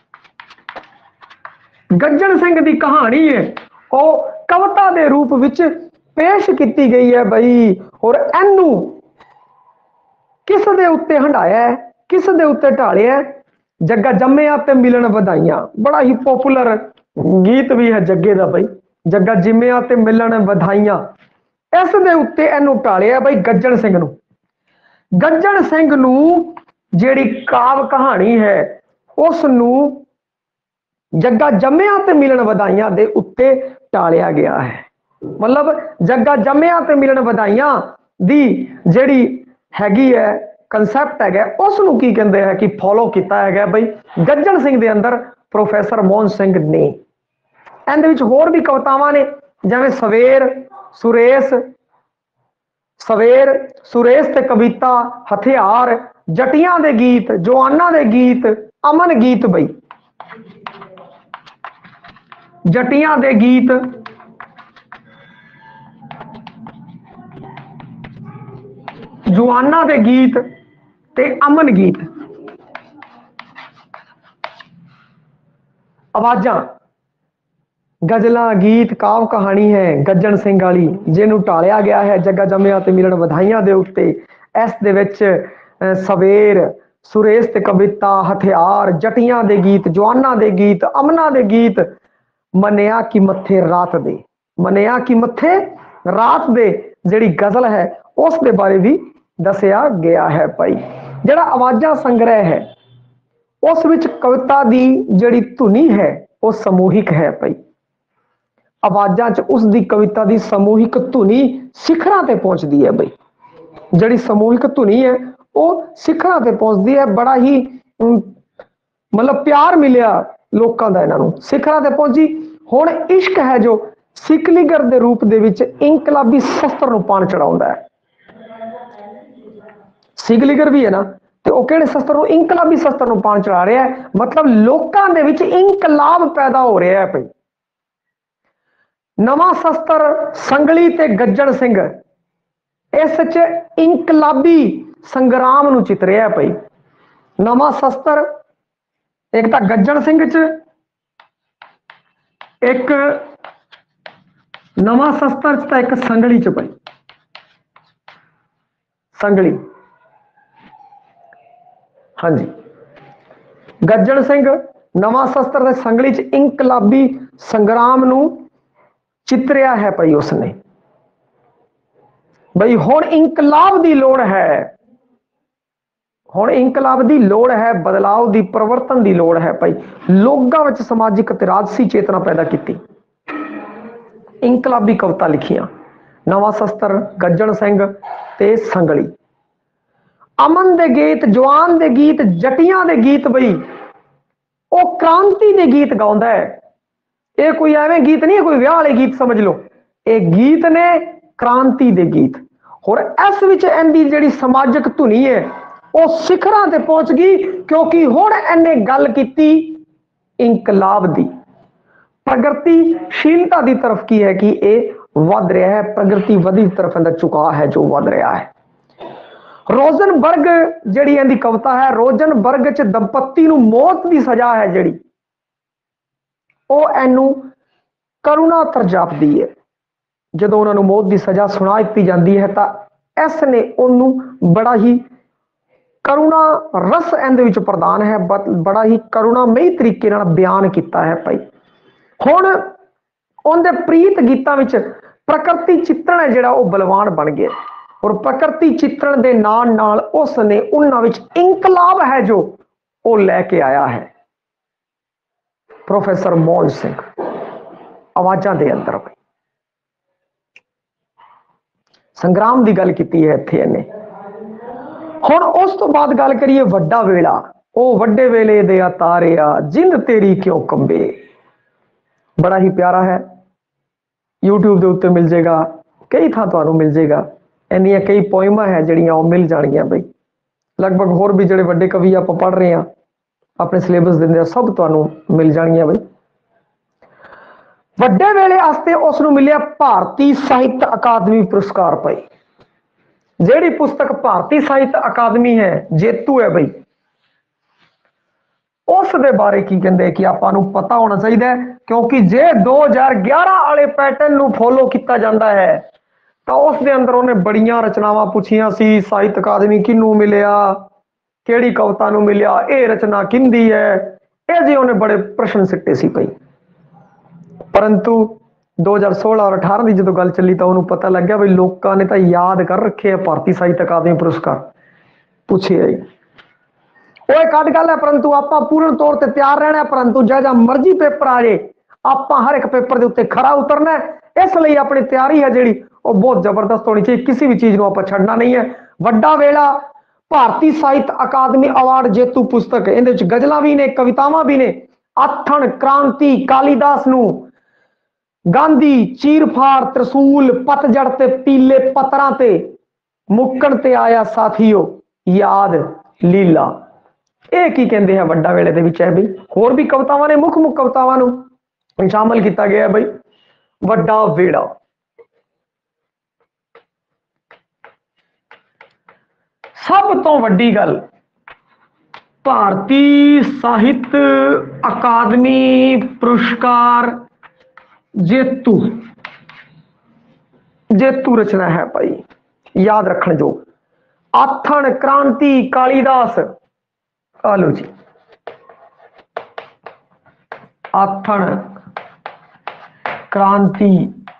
[SPEAKER 1] ਗੱਜਣ ਸਿੰਘ ਦੀ ਕਹਾਣੀ ਹੈ ਉਹ ਕਵਿਤਾ ਦੇ ਰੂਪ ਵਿੱਚ ਪੇਸ਼ ਕੀਤੀ ਗਈ ਹੈ ਬਈ। ਹੋਰ ਇਹਨੂੰ ਕਿਸ ਦੇ ਉੱਤੇ ਹੰਡਾਇਆ ਹੈ, ਕਿਸ ਦੇ ਉੱਤੇ ਢਾਲਿਆ? ਜੱਗਾ ਜੰਮਿਆ ਤੇ ਮਿਲਣ ਵਧਾਈਆਂ, ਬੜਾ ਹੀ ਪੋਪੂਲਰ ਗੀਤ ਵੀ ਹੈ ਜੱਗੇ ਦਾ ਬਈ। ਜੱਗਾ ਜੰਮਿਆ ਤੇ ਮਿਲਣ ਵਧਾਈਆਂ, ਇਸ ਦੇ ਉੱਤੇ ਇਹਨੂੰ ਢਾਲਿਆ ਬਈ ਗੱਜਣ ਸਿੰਘ ਨੂੰ। ਗੱਜਣ ਸਿੰਘ ਨੂੰ ਜਿਹੜੀ ਕਾਵ ਕਹਾਣੀ ਹੈ ਉਸ ਨੂੰ ਜੱਗਾ ਜੰਮਿਆ ਤੇ ਮਿਲਣ ਵਧਾਈਆਂ ਦੇ ਉੱਤੇ ਢਾਲਿਆ ਗਿਆ ਹੈ। ਮਤਲਬ ਜੱਗਾ ਜੰਮਿਆ ਤੇ ਮਿਲਣ ਵਧਾਈਆਂ ਦੀ ਜਿਹੜੀ ਹੈਗੀ ਹੈ ਕਨਸੈਪਟ ਹੈਗਾ, ਉਸ ਨੂੰ ਕੀ ਕਹਿੰਦੇ ਹੈ ਕਿ ਫੋਲੋ ਕੀਤਾ ਹੈਗਾ ਬਈ ਗੱਜਣ ਸਿੰਘ ਦੇ ਅੰਦਰ ਪ੍ਰੋਫੈਸਰ ਮੋਹਨ ਸਿੰਘ ਨੇ। ਇਹਦੇ ਵਿੱਚ ਹੋਰ ਵੀ ਕਵਿਤਾਵਾਂ ਨੇ, ਜਿਵੇਂ ਸਵੇਰ ਸੁਰੇਸ਼ ਤੇ ਕਵਿਤਾ, ਹਥਿਆਰ, ਜਟੀਆਂ ਦੇ ਗੀਤ, ਜਵਾਨਾਂ ਦੇ ਗੀਤ, ਅਮਨ ਗੀਤ ਬਈ। ਜਟੀਆਂ ਦੇ ਗੀਤ, ਜਵਾਨਾਂ ਦੇ ਗੀਤ ਤੇ ਅਮਨ ਗੀਤ। ਆਵਾਜ਼ਾਂ, ਗਜ਼ਲਾਂ, ਗੀਤ, ਕਾਵ ਕਹਾਣੀ ਹੈ ਗੱਜਣ ਸਿੰਘ ਵਾਲੀ, ਜਿਹਨੂੰ ਢਾਲਿਆ ਗਿਆ ਹੈ ਜੱਗਾ ਜੰਮਿਆ ਤੇ ਮਿਲਣ ਵਧਾਈਆਂ ਦੇ ਉੱਤੇ। ਇਸ ਦੇ ਵਿੱਚ ਸਵੇਰ, ਸੁਰੇਸ਼ ਤੇ ਕਵਿਤਾ, ਹਥਿਆਰ, ਜਟੀਆਂ ਦੇ ਗੀਤ, ਜਵਾਨਾਂ ਦੇ ਗੀਤ, ਅਮਨਾਂ ਦੇ ਗੀਤ, ਮੰਨਿਆ ਕਿ ਮੱਥੇ ਰਾਤ ਦੇ, ਮੰਨਿਆ ਕਿ ਮੱਥੇ ਰਾਤ ਦੇ ਜਿਹੜੀ ਗਜ਼ਲ ਹੈ ਉਸ ਦੇ ਬਾਰੇ ਵੀ ਦੱਸਿਆ ਗਿਆ ਹੈ ਭਾਈ। ਜਿਹੜਾ ਆਵਾਜ਼ਾਂ ਸੰਗ੍ਰਹਿ ਹੈ ਉਸ ਵਿੱਚ ਕਵਿਤਾ ਦੀ ਜਿਹੜੀ ਧੁਨੀ ਹੈ ਉਹ ਸਮੂਹਿਕ ਹੈ ਭਾਈ। ਆਵਾਜ਼ਾਂ 'ਚ ਉਸ ਦੀ ਕਵਿਤਾ ਦੀ ਸਮੂਹਿਕ ਧੁਨੀ ਸਿਖਰਾਂ ਤੇ ਪਹੁੰਚਦੀ ਹੈ ਬਈ। ਜਿਹੜੀ ਸਮੂਹਿਕ ਧੁਨੀ ਹੈ ਉਹ ਸਿਖਰਾਂ ਤੇ ਪਹੁੰਚਦੀ ਹੈ। ਬੜਾ ਹੀ ਮਤਲਬ ਪਿਆਰ ਮਿਲਿਆ ਲੋਕਾਂ ਦਾ ਇਹਨਾਂ ਨੂੰ, ਸਿਖਰਾਂ ਤੇ ਪਹੁੰਚੀ। ਹੁਣ ਇਸ਼ਕ ਹੈ ਜੋ ਸਿਕਲੀਗਰ ਦੇ ਰੂਪ ਦੇ ਵਿੱਚ ਇਨਕਲਾਬੀ ਸ਼ਸਤਰ ਨੂੰ ਪਾਣ ਚੜਾਉਂਦਾ ਹੈ। ਸਿਕਲੀਗਰ ਵੀ ਹੈ ਨਾ ਤੇ ਉਹ ਕਿਹੜੇ ਸ਼ਸਤਰ ਨੂੰ? ਇਨਕਲਾਬੀ ਸ਼ਸਤਰ ਨੂੰ ਪਾਣ ਚੜਾ ਰਿਹਾ ਹੈ। ਮਤਲਬ ਲੋਕਾਂ ਦੇ ਵਿੱਚ ਇਨਕਲਾਬ ਪੈਦਾ ਹੋ ਰਿਹਾ ਹੈ ਭਾਈ। ਨਵਾਂ ਸ਼ਸਤਰ ਸੰਗਲੀ ਤੇ ਗੱਜਣ ਸਿੰਘ ਇਸ ਚ ਇਨਕਲਾਬੀ ਸੰਗਰਾਮ ਨੂੰ ਚਿਤਰਿਆ ਭਾਈ। ਨਵਾਂ ਸ਼ਸਤਰ ਇੱਕ ਤਾਂ ਗੱਜਣ ਸਿੰਘ ਚ, ਇੱਕ ਨਵਾਂ ਸ਼ਸਤਰ ਚ ਤਾਂ ਇੱਕ ਸੰਗਲੀ ਚ ਭਾਈ। ਸੰਗਲੀ, ਹਾਂਜੀ, ਗੱਜਣ ਸਿੰਘ ਨਵਾਂ ਸ਼ਸਤਰ ਦੇ ਸੰਗਲੀ ਚ ਇਨਕਲਾਬੀ ਸੰਗਰਾਮ ਨੂੰ ਚਿਤਰਿਆ ਹੈ ਭਾਈ ਉਸਨੇ। ਬਈ ਹੁਣ ਇਨਕਲਾਬ ਦੀ ਲੋੜ ਹੈ, ਹੁਣ ਇਨਕਲਾਬ ਦੀ ਲੋੜ ਹੈ, ਬਦਲਾਵ ਦੀ, ਪਰਿਵਰਤਨ ਦੀ ਲੋੜ ਹੈ ਭਾਈ। ਲੋਕਾਂ ਵਿੱਚ ਸਮਾਜਿਕ ਤੇ ਰਾਜਸੀ ਚੇਤਨਾ ਪੈਦਾ ਕੀਤੀ, ਇਨਕਲਾਬੀ ਕਵਿਤਾ ਲਿਖੀਆਂ। ਨਵਾਂ ਸ਼ਸਤਰ, ਗੱਜਣ ਸਿੰਘ ਤੇ ਸੰਗਲੀ। ਅਮਨ ਦੇ ਗੀਤ, ਜਵਾਨ ਦੇ ਗੀਤ, ਜਟੀਆਂ ਦੇ ਗੀਤ ਬਈ ਉਹ ਕ੍ਰਾਂਤੀ ਦੇ ਗੀਤ ਗਾਉਂਦਾ ਹੈ। ਇਹ ਕੋਈ ਐਵੇਂ ਗੀਤ ਨਹੀਂ ਹੈ ਕੋਈ ਵਿਆਹ ਵਾਲੇ ਗੀਤ ਸਮਝ ਲਓ, ਇਹ ਗੀਤ ਨੇ ਕ੍ਰਾਂਤੀ ਦੇ ਗੀਤ। ਹੋਰ ਇਸ ਵਿੱਚ ਇਹਦੀ ਜਿਹੜੀ ਸਮਾਜਿਕ ਧੁਨੀ ਹੈ ਉਹ ਸਿਖਰਾਂ ਤੇ ਪਹੁੰਚ ਗਈ, ਕਿਉਂਕਿ ਹੁਣ ਇਹਨੇ ਗੱਲ ਕੀਤੀ ਇਨਕਲਾਬ ਦੀ, ਪ੍ਰਗਤੀਸ਼ੀਲਤਾ ਦੀ ਤਰਫ। ਕੀ ਹੈ ਕਿ ਇਹ ਵੱਧ ਰਿਹਾ ਹੈ, ਪ੍ਰਗਤੀਵਾਦੀ ਤਰਫ ਇਹਦਾ ਝੁਕਾਅ ਹੈ ਜੋ ਵੱਧ ਰਿਹਾ ਹੈ। ਰੋਜ਼ਨਬਰਗ ਜਿਹੜੀ ਇਹਦੀ ਕਵਿਤਾ ਹੈ, ਰੋਜ਼ਨਬਰਗ ਚ ਦੰਪਤੀ ਨੂੰ ਮੌਤ ਦੀ ਸਜ਼ਾ ਹੈ ਜਿਹੜੀ, ਉਹ ਇਹਨੂੰ ਕਰੁਣਾ ਤਰਜਾਪਦੀ ਹੈ। ਜਦੋਂ ਉਹਨਾਂ ਨੂੰ ਮੌਤ ਦੀ ਸਜ਼ਾ ਸੁਣਾ ਦਿੱਤੀ ਜਾਂਦੀ ਹੈ ਤਾਂ ਇਸ ਨੇ ਉਹਨੂੰ ਬੜਾ ਹੀ ਕਰੁਣਾ ਰਸ ਇਹਦੇ ਵਿੱਚ ਪ੍ਰਦਾਨ ਹੈ, ਬੜਾ ਹੀ ਕਰੁਣਾਮਈ ਤਰੀਕੇ ਨਾਲ ਬਿਆਨ ਕੀਤਾ ਹੈ ਭਾਈ। ਹੁਣ ਉਹਦੇ ਪ੍ਰੀਤ ਗੀਤਾਂ ਵਿੱਚ ਪ੍ਰਕਿਰਤੀ ਚਿੱਤਰਣ ਹੈ ਜਿਹੜਾ ਉਹ ਬਲਵਾਨ ਬਣ ਗਿਆ, ਔਰ ਪ੍ਰਕਿਰਤੀ ਚਿੱਤਰਣ ਦੇ ਨਾਲ ਨਾਲ ਉਸ ਨੇ ਉਹਨਾਂ ਵਿੱਚ ਇਨਕਲਾਬ ਹੈ ਜੋ ਉਹ ਲੈ ਕੇ ਆਇਆ ਹੈ। ਪ੍ਰੋਫੈਸਰ ਮੋਹਨ ਸਿੰਘ ਆਵਾਜ਼ਾਂ ਦੇ ਅੰਦਰ ਭਾਈ ਸੰਗਰਾਮ ਦੀ ਗੱਲ ਕੀਤੀ ਹੈ ਇੱਥੇ ਇਹਨੇ। ਹੁਣ ਉਸ ਤੋਂ ਬਾਅਦ ਗੱਲ ਕਰੀਏ ਵੱਡਾ ਵੇਲਾ। ਉਹ ਵੱਡੇ ਵੇਲੇ ਦੇ ਆ ਤਾਰਿਆ ਜਿੰਦ ਤੇਰੀ ਕਿਉਂ ਕੰਬੇ। ਬੜਾ ਹੀ ਪਿਆਰਾ ਹੈ, YouTube ਦੇ ਉੱਤੇ ਮਿਲ ਜਾਏਗਾ, ਕਈ ਥਾਂ ਤੁਹਾਨੂੰ ਮਿਲ ਜਾਏਗਾ। ਇੰਨੀਆਂ ਕਈ ਪੋਇਮਾਂ ਹੈ ਜਿਹੜੀਆਂ ਉਹ ਮਿਲ ਜਾਣਗੀਆਂ ਬਈ। ਲਗਭਗ ਹੋਰ ਵੀ ਜਿਹੜੇ ਵੱਡੇ ਕਵੀ ਆਪਾਂ ਪੜ੍ਹ ਰਹੇ ਹਾਂ ਆਪਣੇ ਸਿਲੇਬਸ ਦੇ ਅੰਦਰ, ਸਭ ਤੁਹਾਨੂੰ ਮਿਲ ਜਾਣਗੀਆਂ ਬਈ। ਵੱਡੇ ਵੇਲੇ ਵਾਸਤੇ ਉਸ ਨੂੰ ਮਿਲਿਆ ਭਾਰਤੀ ਸਾਹਿਤ ਅਕਾਦਮੀ ਪੁਰਸਕਾਰ ਭਾਈ। ਜਿਹੜੀ ਪੁਸਤਕ ਭਾਰਤੀ ਸਾਹਿਤ ਅਕਾਦਮੀ ਹੈ ਜੇਤੂ ਹੈ ਬਈ, ਉਸ ਦੇ ਬਾਰੇ ਕੀ ਕਹਿੰਦੇ ਕਿ ਆਪਾਂ ਨੂੰ ਪਤਾ ਹੋਣਾ ਚਾਹੀਦਾ ਹੈ, ਕਿਉਂਕਿ ਜੇ 2011 ਵਾਲੇ ਪੈਟਰਨ ਨੂੰ ਫੋਲੋ ਕੀਤਾ ਜਾਂਦਾ ਹੈ ਤਾਂ ਉਸ ਦੇ ਅੰਦਰ ਉਹਨੇ ਬੜੀਆਂ ਰਚਨਾਵਾਂ ਪੁੱਛੀਆਂ ਸੀ। ਸਾਹਿਤ ਅਕਾਦਮੀ ਕਿਹਨੂੰ ਮਿਲਿਆ, ਕਿਹੜੀ ਕਵਿਤਾ ਨੂੰ ਮਿਲਿਆ, ਇਹ ਰਚਨਾ ਕਿੰਦੀ ਹੈ, ਇਹ ਜਿਹੇ ਉਹਨੇ ਬੜੇ ਪ੍ਰਸ਼ਨ ਸਿੱਟੇ ਸੀ ਭਾਈ। ਪਰੰਤੂ 2016 ਔਰ 18 ਦੀ ਜਦੋਂ ਗੱਲ ਚੱਲੀ ਤਾਂ ਉਹਨੂੰ ਪਤਾ ਲੱਗਿਆ ਬਈ ਲੋਕਾਂ ਨੇ ਤਾਂ ਯਾਦ ਕਰ ਰੱਖੇ ਆ ਭਾਰਤੀ ਸਾਹਿਤ ਅਕਾਦਮੀ ਪੁਰਸਕਾਰ ਪੁੱਛੇ ਆਈ। ਉਹ ਇੱਕ ਅੱਡ ਗੱਲ ਹੈ, ਪਰੰਤੂ ਆਪਾਂ ਪੂਰਨ ਤੌਰ ਤੇ ਤਿਆਰ ਰਹਿਣਾ। ਪਰੰਤੂ ਜਿਹੜਾ ਮਰਜ਼ੀ ਪੇਪਰ ਆ ਜੇ ਆਪਾਂ ਹਰ ਇੱਕ ਪੇਪਰ ਦੇ ਉੱਤੇ ਖਰਾ ਉਤਰਨਾ। ਇਸ ਲਈ ਆਪਣੀ ਤਿਆਰੀ ਹੈ ਜਿਹੜੀ ਉਹ ਬਹੁਤ ਜ਼ਬਰਦਸਤ ਹੋਣੀ ਚਾਹੀਦੀ, ਕਿਸੇ ਵੀ ਚੀਜ਼ ਨੂੰ ਆਪਾਂ ਛੱਡਣਾ ਨਹੀਂ ਹੈ। ਵੱਡਾ ਵੇਲਾ ਭਾਰਤੀ ਸਾਹਿਤ ਅਕਾਦਮੀ ਅਵਾਰਡ ਜੇਤੂ ਪੁਸਤਕ, ਇਹਦੇ ਵਿੱਚ ਗਜ਼ਲਾਂ ਵੀ ਨੇ, ਕਵਿਤਾਵਾਂ ਵੀ ਨੇ। ਆਥਣ, ਕ੍ਰਾਂਤੀ, ਕਾਲੀਦਾਸ ਨੂੰ, ਗਾਂਧੀ, ਚੀਰਫਾੜ, ਤਰਸੂਲ, ਪਤਝੜ ਤੇ ਪੀਲੇ ਪੱਤਰਾਂ ਤੇ, ਮੁੱਕਣ ਤੇ ਆਇਆ ਸਾਥੀਓ ਯਾਦ ਲੀਲਾ। ਇਹ ਕੀ ਕਹਿੰਦੇ ਆ ਵੱਡਾ ਵੇਲੇ ਦੇ ਵਿੱਚ ਹੈ ਬਈ। ਹੋਰ ਵੀ ਕਵਿਤਾਵਾਂ ਨੇ, ਮੁੱਖ ਕਵਿਤਾਵਾਂ ਨੂੰ ਸ਼ਾਮਲ ਕੀਤਾ ਗਿਆ ਬਈ ਵੱਡਾ ਵੇਲਾ। ਸਭ ਤੋਂ ਵੱਡੀ ਗੱਲ, ਭਾਰਤੀ ਸਾਹਿਤ ਅਕਾਦਮੀ ਪੁਰਸਕਾਰ ਜੇਤੂ ਰਚਨਾ ਹੈ ਭਾਈ, ਯਾਦ ਰੱਖਣ ਜੋ। ਆਥਣ, ਕ੍ਰਾਂਤੀ, ਕਾਲੀਦਾਸ। ਆ ਲੋ ਜੀ, ਆਥਣ, ਕ੍ਰਾਂਤੀ,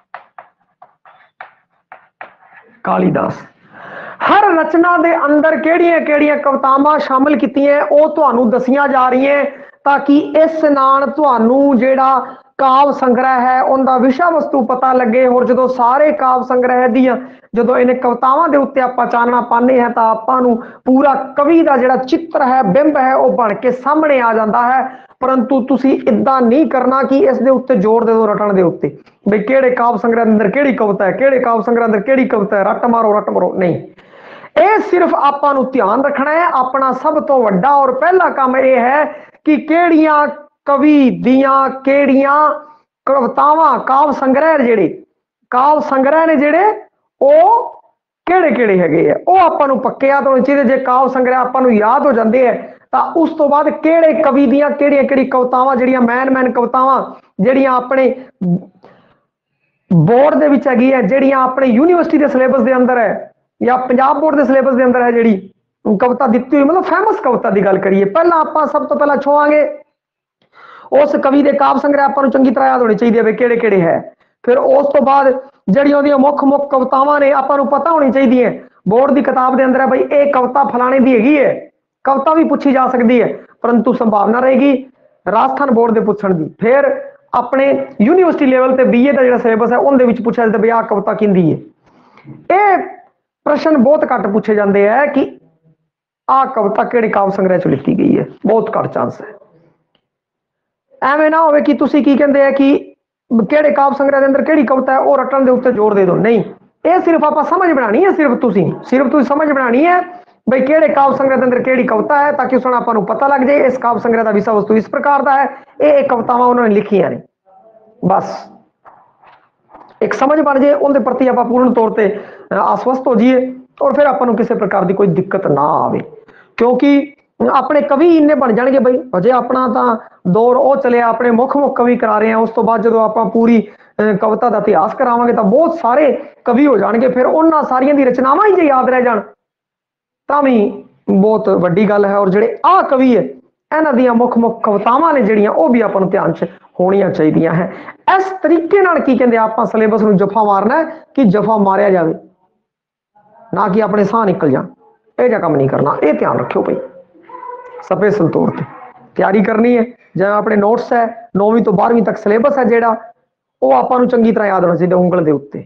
[SPEAKER 1] ਕਾਲੀਦਾਸ। ਹਰ ਰਚਨਾ ਦੇ ਅੰਦਰ ਕਿਹੜੀਆਂ ਕਿਹੜੀਆਂ ਕਵਿਤਾਵਾਂ ਸ਼ਾਮਲ ਕੀਤੀਆਂ ਉਹ ਤੁਹਾਨੂੰ ਦਸੀਆਂ ਜਾ ਰਹੀਆਂ, ਤਾਂ ਕਿ ਇਸ ਨਾਲ ਤੁਹਾਨੂੰ ਜਿਹੜਾ ਕਾਵ ਸੰਗ੍ਰਹਿ ਹੈ ਉਹਦਾ ਵਿਸ਼ਾ ਵਸਤੂ ਪਤਾ ਲੱਗੇ। ਹੋਰ ਜਦੋਂ ਸਾਰੇ ਕਾਵ ਸੰਗ੍ਰਹਿ ਦੀਆਂ ਜਦੋਂ ਇਹਨੇ ਕਵਿਤਾਵਾਂ ਦੇ ਉੱਤੇ ਆਪਾਂ ਚਾਨਣਾ ਪਾਉਂਦੇ ਹਾਂ ਤਾਂ ਆਪਾਂ ਨੂੰ ਪੂਰਾ ਕਵੀ ਦਾ ਜਿਹੜਾ ਚਿੱਤਰ ਹੈ, ਬਿੰਬ ਹੈ, ਉਹ ਬਣ ਕੇ ਸਾਹਮਣੇ ਆ ਜਾਂਦਾ ਹੈ। ਪਰੰਤੂ ਤੁਸੀਂ ਇਦਾਂ ਨਹੀਂ ਕਰਨਾ ਕਿ ਇਸ ਦੇ ਉੱਤੇ ਜ਼ੋਰ ਦੇ ਦਿਓ ਰਟਣ ਦੇ ਉੱਤੇ, ਬਈ ਕਿਹੜੇ ਕਾਵ ਸੰਗ੍ਰਹਿ ਅੰਦਰ ਕਿਹੜੀ ਕਵਿਤਾ ਹੈ, ਕਿਹੜੇ ਕਾਵ ਸੰਗ੍ਰਹਿ ਅੰਦਰ ਕਿਹੜੀ ਕਵਿਤਾ ਹੈ, ਰੱਟ ਮਾਰੋ ਨਹੀਂ। ਇਹ ਸਿਰਫ ਆਪਾਂ ਨੂੰ ਧਿਆਨ ਰੱਖਣਾ ਹੈ। ਆਪਣਾ ਸਭ ਤੋਂ ਵੱਡਾ ਔਰ ਪਹਿਲਾ ਕੰਮ ਇਹ ਹੈ ਕਿ ਕਿਹੜੀਆਂ ਕਵੀ ਦੀਆਂ ਕਿਹੜੀਆਂ ਕਵਿਤਾਵਾਂ ਕਾਵ ਸੰਗ੍ਰਹਿ ਨੇ ਜਿਹੜੇ ਉਹ ਕਿਹੜੇ ਕਿਹੜੇ ਹੈਗੇ ਆ ਉਹ ਆਪਾਂ ਨੂੰ ਪੱਕੇ ਯਾਦ ਹੋਣੇ ਚਾਹੀਦੇ। ਜੇ ਕਾਵ ਸੰਗ੍ਰਹਿ ਆਪਾਂ ਨੂੰ ਯਾਦ ਹੋ ਜਾਂਦੇ ਹੈ ਤਾਂ ਉਸ ਤੋਂ ਬਾਅਦ ਕਿਹੜੇ ਕਵੀ ਦੀਆਂ ਕਿਹੜੀ ਕਵਿਤਾਵਾਂ ਜਿਹੜੀਆਂ ਮੈਨ ਕਵਿਤਾਵਾਂ ਜਿਹੜੀਆਂ ਆਪਣੇ बोर्ड ਦੇ ਵਿੱਚ ਹੈਗੀ ਹੈ, ਜਿਹੜੀਆਂ ਆਪਣੇ यूनिवर्सिटी ਦੇ ਸਿਲੇਬਸ ਦੇ ਅੰਦਰ ਹੈ ਜਾਂ ਪੰਜਾਬ बोर्ड ਦੇ ਸਿਲੇਬਸ ਦੇ ਅੰਦਰ ਹੈ, ਜਿਹੜੀ ਕਵਿਤਾ ਦਿੱਤੀ ਹੋਈ मतलब ਫੇਮਸ ਕਵਿਤਾ ਦੀ ਗੱਲ ਕਰੀਏ, ਪਹਿਲਾਂ ਆਪਾਂ ਸਭ ਤੋਂ ਪਹਿਲਾਂ ਛੋਵਾਂਗੇ ਉਸ ਕਵੀ ਦੇ ਕਾਵ ਸੰਗ੍ਰਹਿ ਆਪਾਂ ਨੂੰ ਚੰਗੀ ਤਰ੍ਹਾਂ ਯਾਦ ਹੋਣੀ ਚਾਹੀਦੀ ਹੈ ਵੀ ਕਿਹੜੇ ਕਿਹੜੇ ਹੈ। ਫਿਰ ਉਸ ਤੋਂ ਬਾਅਦ ਜਿਹੜੀਆਂ ਉਹਦੀਆਂ ਮੁੱਖ ਕਵਿਤਾਵਾਂ ਨੇ ਆਪਾਂ ਨੂੰ ਪਤਾ ਹੋਣੀ ਚਾਹੀਦੀ ਹੈ। बोर्ड ਦੀ ਕਿਤਾਬ ਦੇ ਅੰਦਰ ਹੈ ਬਈ ਇਹ ਕਵਿਤਾ ਫਲਾਣੇ ਦੀ ਹੈਗੀ ਹੈ, ਕਵਿਤਾ ਵੀ ਪੁੱਛੀ ਜਾ ਸਕਦੀ ਹੈ परंतु संभावना रहेगी राजस्थान बोर्ड ਦੇ ਪੁੱਛਣ ਦੀ। फिर अपने यूनिवर्सिटी लेवल ਤੇ BA ਦਾ ਜਿਹੜਾ ਸਿਲੇਬਸ ਹੈ ਉਹਦੇ ਵਿੱਚ ਪੁੱਛਿਆ ਜਾਂਦਾ ਵੀ ਆਹ ਕਵਿਤਾ ਕਿੰਦੀ ਹੈ। ਇਹ ਪ੍ਰਸ਼ਨ ਬਹੁਤ ਘੱਟ ਪੁੱਛੇ ਜਾਂਦੇ ਹੈ ਕਿ ਆਹ ਕਵਿਤਾ ਕਿਹੜੇ ਕਾਵ ਸੰਗ੍ਰਹਿ ਚ ਲਿਖੀ ਗਈ ਹੈ, ਬਹੁਤ ਘੱਟ ਚਾਂਸ ਹੈ। ਐਵੇਂ ਨਾ ਹੋਵੇ ਕਿ ਤੁਸੀਂ ਕੀ ਕਹਿੰਦੇ ਆ ਕਿ ਕਿਹੜੇ ਕਾਵ ਸੰਗ੍ਰਹਿ ਦੇ ਅੰਦਰ ਕਿਹੜੀ ਕਵਿਤਾ ਹੈ ਉਹ ਰਟਣ ਦੇ ਉੱਤੇ ਜ਼ੋਰ ਦੇ ਦਿਓ, ਨਹੀਂ। ਇਹ ਸਿਰਫ ਆਪਾਂ ਸਮਝ ਬਣਾਣੀ ਹੈ, ਸਿਰਫ ਤੁਸੀਂ ਸਮਝ ਬਣਾਣੀ ਹੈ ਬਈ ਕਿਹੜੇ ਕਾਵ ਸੰਗ੍ਰਹਿ ਦੇ ਅੰਦਰ ਕਿਹੜੀ ਕਵਿਤਾ ਹੈ, ਤਾਂ ਕਿ ਉਸ ਨਾਲ ਆਪਾਂ ਨੂੰ ਪਤਾ ਲੱਗ ਜਾਏ ਇਸ ਕਾਵ ਸੰਗ੍ਰਹਿ ਦਾ ਵਿਸ਼ਾ ਵਸਤੂ ਇਸ ਪ੍ਰਕਾਰ ਦਾ ਹੈ, ਇਹ ਕਵਿਤਾਵਾਂ ਉਹਨਾਂ ਨੇ ਲਿਖੀਆਂ ਨੇ। बस एक समझ बन जाए उनके प्रति आप पूर्ण तौर पर आश्वस्त हो जाइए और फिर आपको किसी प्रकार की कोई दिक्कत ना आवे, क्योंकि अपने कवि इन्ने बन जाएंगे बई अजे अपना तो दौर वो चले अपने मुख कवि करा रहे हैं। उस तो बाद जो आप पूरी कविता का इतिहास करावांगे तो बहुत सारे कवि हो जाएंगे, फिर उन्होंने सारिया दी रचनावां ही जे याद रह जान तां भी बहुत वड्डी गल है। और जिहड़े आ कवि है इन्हां दी मुख कवितावां ने जिहड़ियां वो भी आपां नूं ध्यान च होनियां चाहिए है। इस तरीके नाल की कहते आप सिलेबस नूं जफा मारना है कि जफा मारिया जाए ना कि अपने साह निकल जान, यह काम नहीं करना। ये ध्यान रखियो भाई, स्पेशल तौर पर तैयारी करनी है। जिवें अपने नोट्स है 9वीं तो 12वीं तक सिलेबस है जिहड़ा वो आपां नूं चंगी तरह याद होना चाहिए उंगल दे उत्ते।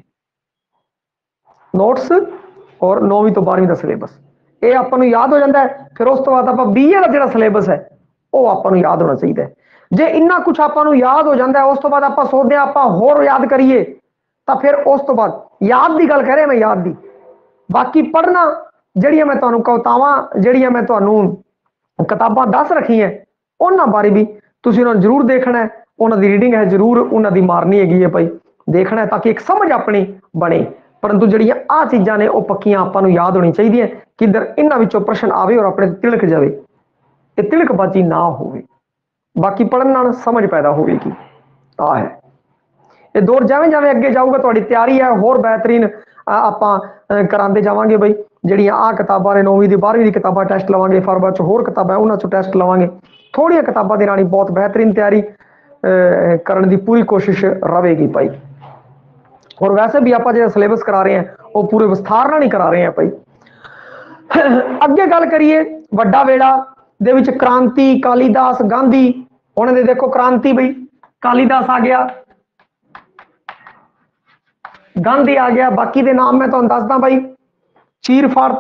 [SPEAKER 1] नोट्स और 9वीं तो 12वीं का सिलेबस ये आपां नूं याद हो जाता है। फिर उस तो बाद आपां BA का जिहड़ा सिलेबस है वो आपां नूं याद होना चाहिए। जे इन्ना कुछ आपां नूं याद हो जाता है उस तो बाद आपां सोचते हैं आपां होर याद करिए तो फिर उस तो बाद याद की गल कर रहा मैं याद की, बाकी पढ़ना जिहड़ियां मैं तुहानूं कवितावां जिहड़ियां मैं तुहानूं किताबां दस रखी हैं उन्हां बारे भी तुसीं उन्हां नूं जरूर देखना है, उन्हां दी रीडिंग है जरूर उन्हां दी मारनी हैगी है भाई, देखना है ताकि एक समझ अपनी बने। परंतु जिहड़ियां आ चीज़ां ने वो पक्कियां आपां नूं याद होनी चाहिए कि इधर इन्हां विचों प्रश्न आवे और अपने तिलक जाए, ये तिलकबाजी ना होवे, बाकी पढ़न नाल समझ पैदा होगी। आ है ये दौर जावें जावें अगे जाऊगा तुहाडी तैयारी है होर बेहतरीन आपां करांदे जावांगे बई। जिहड़ियां आ किताबां ने 9वीं दी 12वीं दी किताबां टैस्ट लवांगे, फिर बाद च होर किताबां उन्हां चों टैस्ट लवांगे। थोड़ियां किताबां दे राणी बहुत बेहतरीन तैयारी करन दी पूरी कोशिश रहेगी भाई। और वैसे भी आप जो सिलेबस करा रहे हैं वो पूरे विस्तार नाल नहीं करा रहे हैं भाई। अगे गल करिए वड्डा वेड़ा दे विच क्रांति कालीदास गांधी, उन्होंने देखो क्रांति बई कालीदास आ गया गांधी आ गया, बाकी दे नाम मैं तुहानूं दसदा भाई चीरफाड़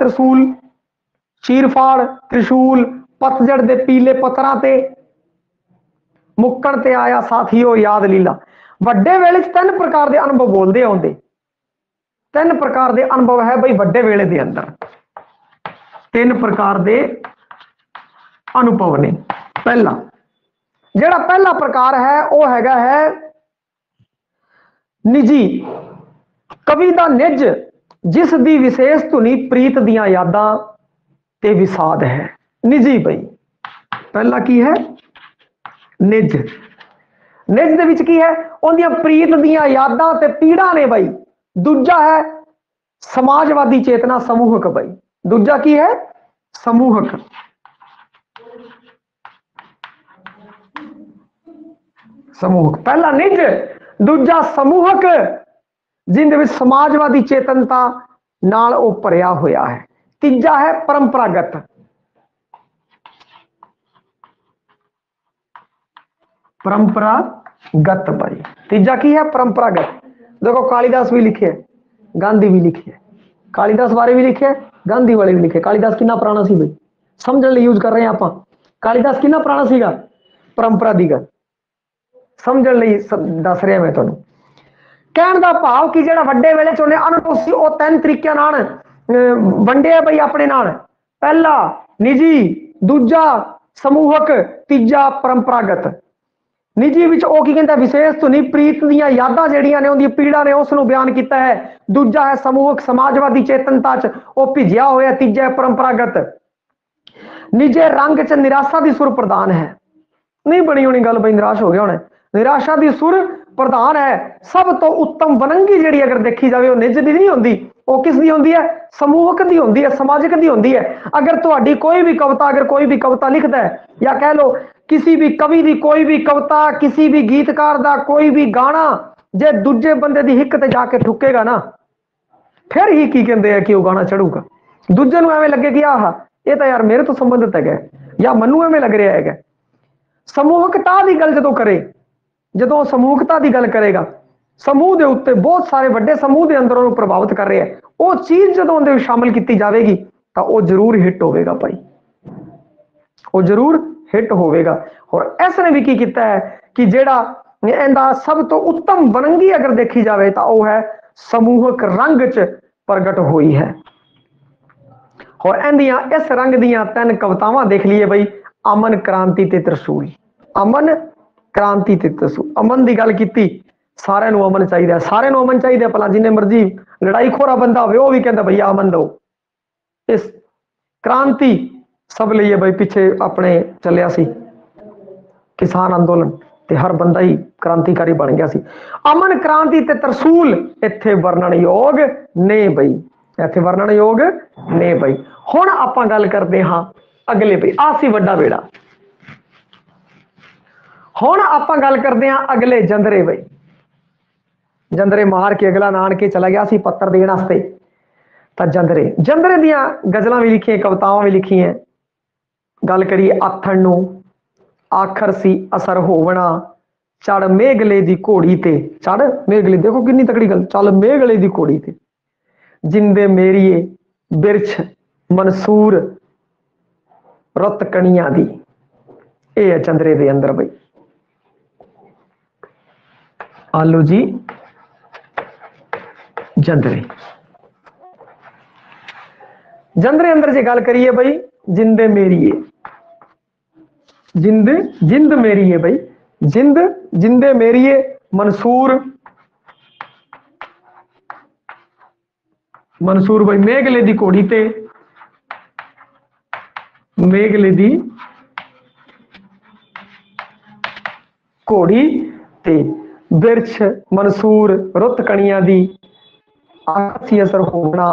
[SPEAKER 1] त्रिशूल पतझड़ दे पीले पत्थरां ते मुक्कण ते आया साथियों याद लीला। वड्डे वेले च 3 प्रकार के अनुभव बोलते आउंदे, 3 प्रकार के अनुभव है भाई वड्डे वेले दे अंदर, 3 प्रकार के अनुभव ने। पहला जिहड़ा पहला प्रकार है वह हैगा है निजी कवि दा निज जिस दी विशेष धुनी प्रीत दियां यादां ते विसाद है। निजी बई पहला की है निज, निज दे विच की है उहदियां प्रीत दियां यादां ते पीड़ा ने बई। दूजा है समाजवादी चेतना समूहक बई, दूजा की है समूहक, समूहक पहला निज दूजा समूहक जिंदे विच समाजवादी चेतनता नाल वो भरिया होया है। तीजा है परंपरागत, परंपरागत भाई तीजा की है परंपरागत। देखो कालिदास भी लिखे है गांधी भी लिखे है, कालिदास बारे भी लिखे गांधी वाले भी लिखे। कालिदास कितना पुराना सी भाई समझने लिए यूज कर रहे हैं आप। कालिदास कितना पुराना सीगा परंपरा दी गल समझने लिए दस रहा मैं तुहानूं। कहण दा भाव कि जिहड़ा वड्डे वेले च उहने अनुभव सी वो 3 तरीकिਆਂ नाल वंडिया बई अपने नाल, पहला निजी, दूजा समूहक, तीजा परंपरागत। निजी विच ਉਹ ਕੀ ਕਹਿੰਦਾ ਵਿਸ਼ੇਸ਼ ਧੁਨੀ ਪ੍ਰੀਤ ਦੀਆਂ ਯਾਦਾਂ ਜਿਹੜੀਆਂ ਨੇ ਉਹਦੀ ਪੀੜਾ ਨੇ ਉਸ ਨੂੰ ਬਿਆਨ ਕੀਤਾ ਹੈ। ਦੂਜਾ ਹੈ ਸਮੂਹਕ ਸਮਾਜਵਾਦੀ ਚੇਤਨਤਾ ਚ ਉਹ ਭਿਜਿਆ ਹੋਇਆ। ਤੀਜਾ ਹੈ परंपरागत। निजे रंग च निराशा की सुर प्रधान है। नहीं बनी होनी गल बई निराश हो गया होना। निराशा की सुर प्रधान है। सब तो उत्तम वनंगी जी अगर देखी जाए वो निज की नहीं होंगी, वो किस दी होंगी है? समूहक दी होंगी है, समाजिक दी होंगी है। अगर तुहाडी कोई भी कविता, अगर कोई भी कविता लिखता है या कह लो किसी भी कवि की कोई भी कविता, किसी भी गीतकार का कोई भी गाना जे दूजे बंदे की हिक ते जाके ठुकेगा ना, फिर ही की कहते हैं कि वह गाना चढ़ूगा। दूजे नूं एवें लगे कि आह ये तो यार मेरे तो संबंधित है या मनु एवें लग रहा है। समूहकता की गल जो करे, जो समूहकता की गल करेगा, समूह के उत्ते बहुत सारे बड़े समूह के अंदर उन्होंने प्रभावित कर रहे हैं, वो चीज जो उन्हें शामिल की जाएगी तो वह जरूर हिट होगा भाई, वो जरूर हिट होगा। और इसने भी की किया है कि जेड़ा इहदा सब तो उत्तम वनंगी अगर देखी जाए तो वह है समूहक रंग च प्रगट हुई है। और इंदियां इस रंग दियां 3 कवितावां देख लीए बई, अमन क्रांति ते त्रिशूल। अमन क्रांति ते त्रिशूल। अमन की गल की, सारे अमन चाहिए, सारे अमन चाहिए, भला जिन्हें मर्जी लड़ाई खोरा बंदा हो भी कहता भैया अमन दो। इस क्रांति सब लिए बई पिछे अपने चलिया सी किसान अंदोलन ते हर बंदा ही क्रांतिकारी बन गया सी। अमन क्रांति ते त्रिशूल इत्थे वर्णन योग ने बई, इत्थे वर्णन योग ने बई। हुण आपां गल करदे हां अगले बई, आ सी वड्डा बेड़ा। हुण आपां गल करदे हां अगले जंदरे बई। जंदरे मार के अगला नान के चला गया सी पत्तर देण वास्ते, तां जंदरे जंदरे दियां गजलां भी लिखियां, कवितावां भी लिखियां। गल करिए आथण नूं आखर सी असर होवना, चढ़ मेघले दी घोड़ी ते, चढ़ मेघले, देखो कितनी तकड़ी गल, चल मेघले दी घोड़ी ते, जिंदे मेरिए बिरछ मंसूर रुत कणिया दी। ये है चंद्रे दे अंदर बई। आलू जी जंदरे, जंदरे अंदर जे गल करिए बई, जिंदे मेरिए, जिंद जिंद मेरी है भाई, जिंद जिंदे मेरी है मंसूर, मंसूर भाई मेघले दी घोड़ी ते, मेघले दी घोड़ी ते, बिरछ मंसूर रुत कणिया दी, आसी असर होना।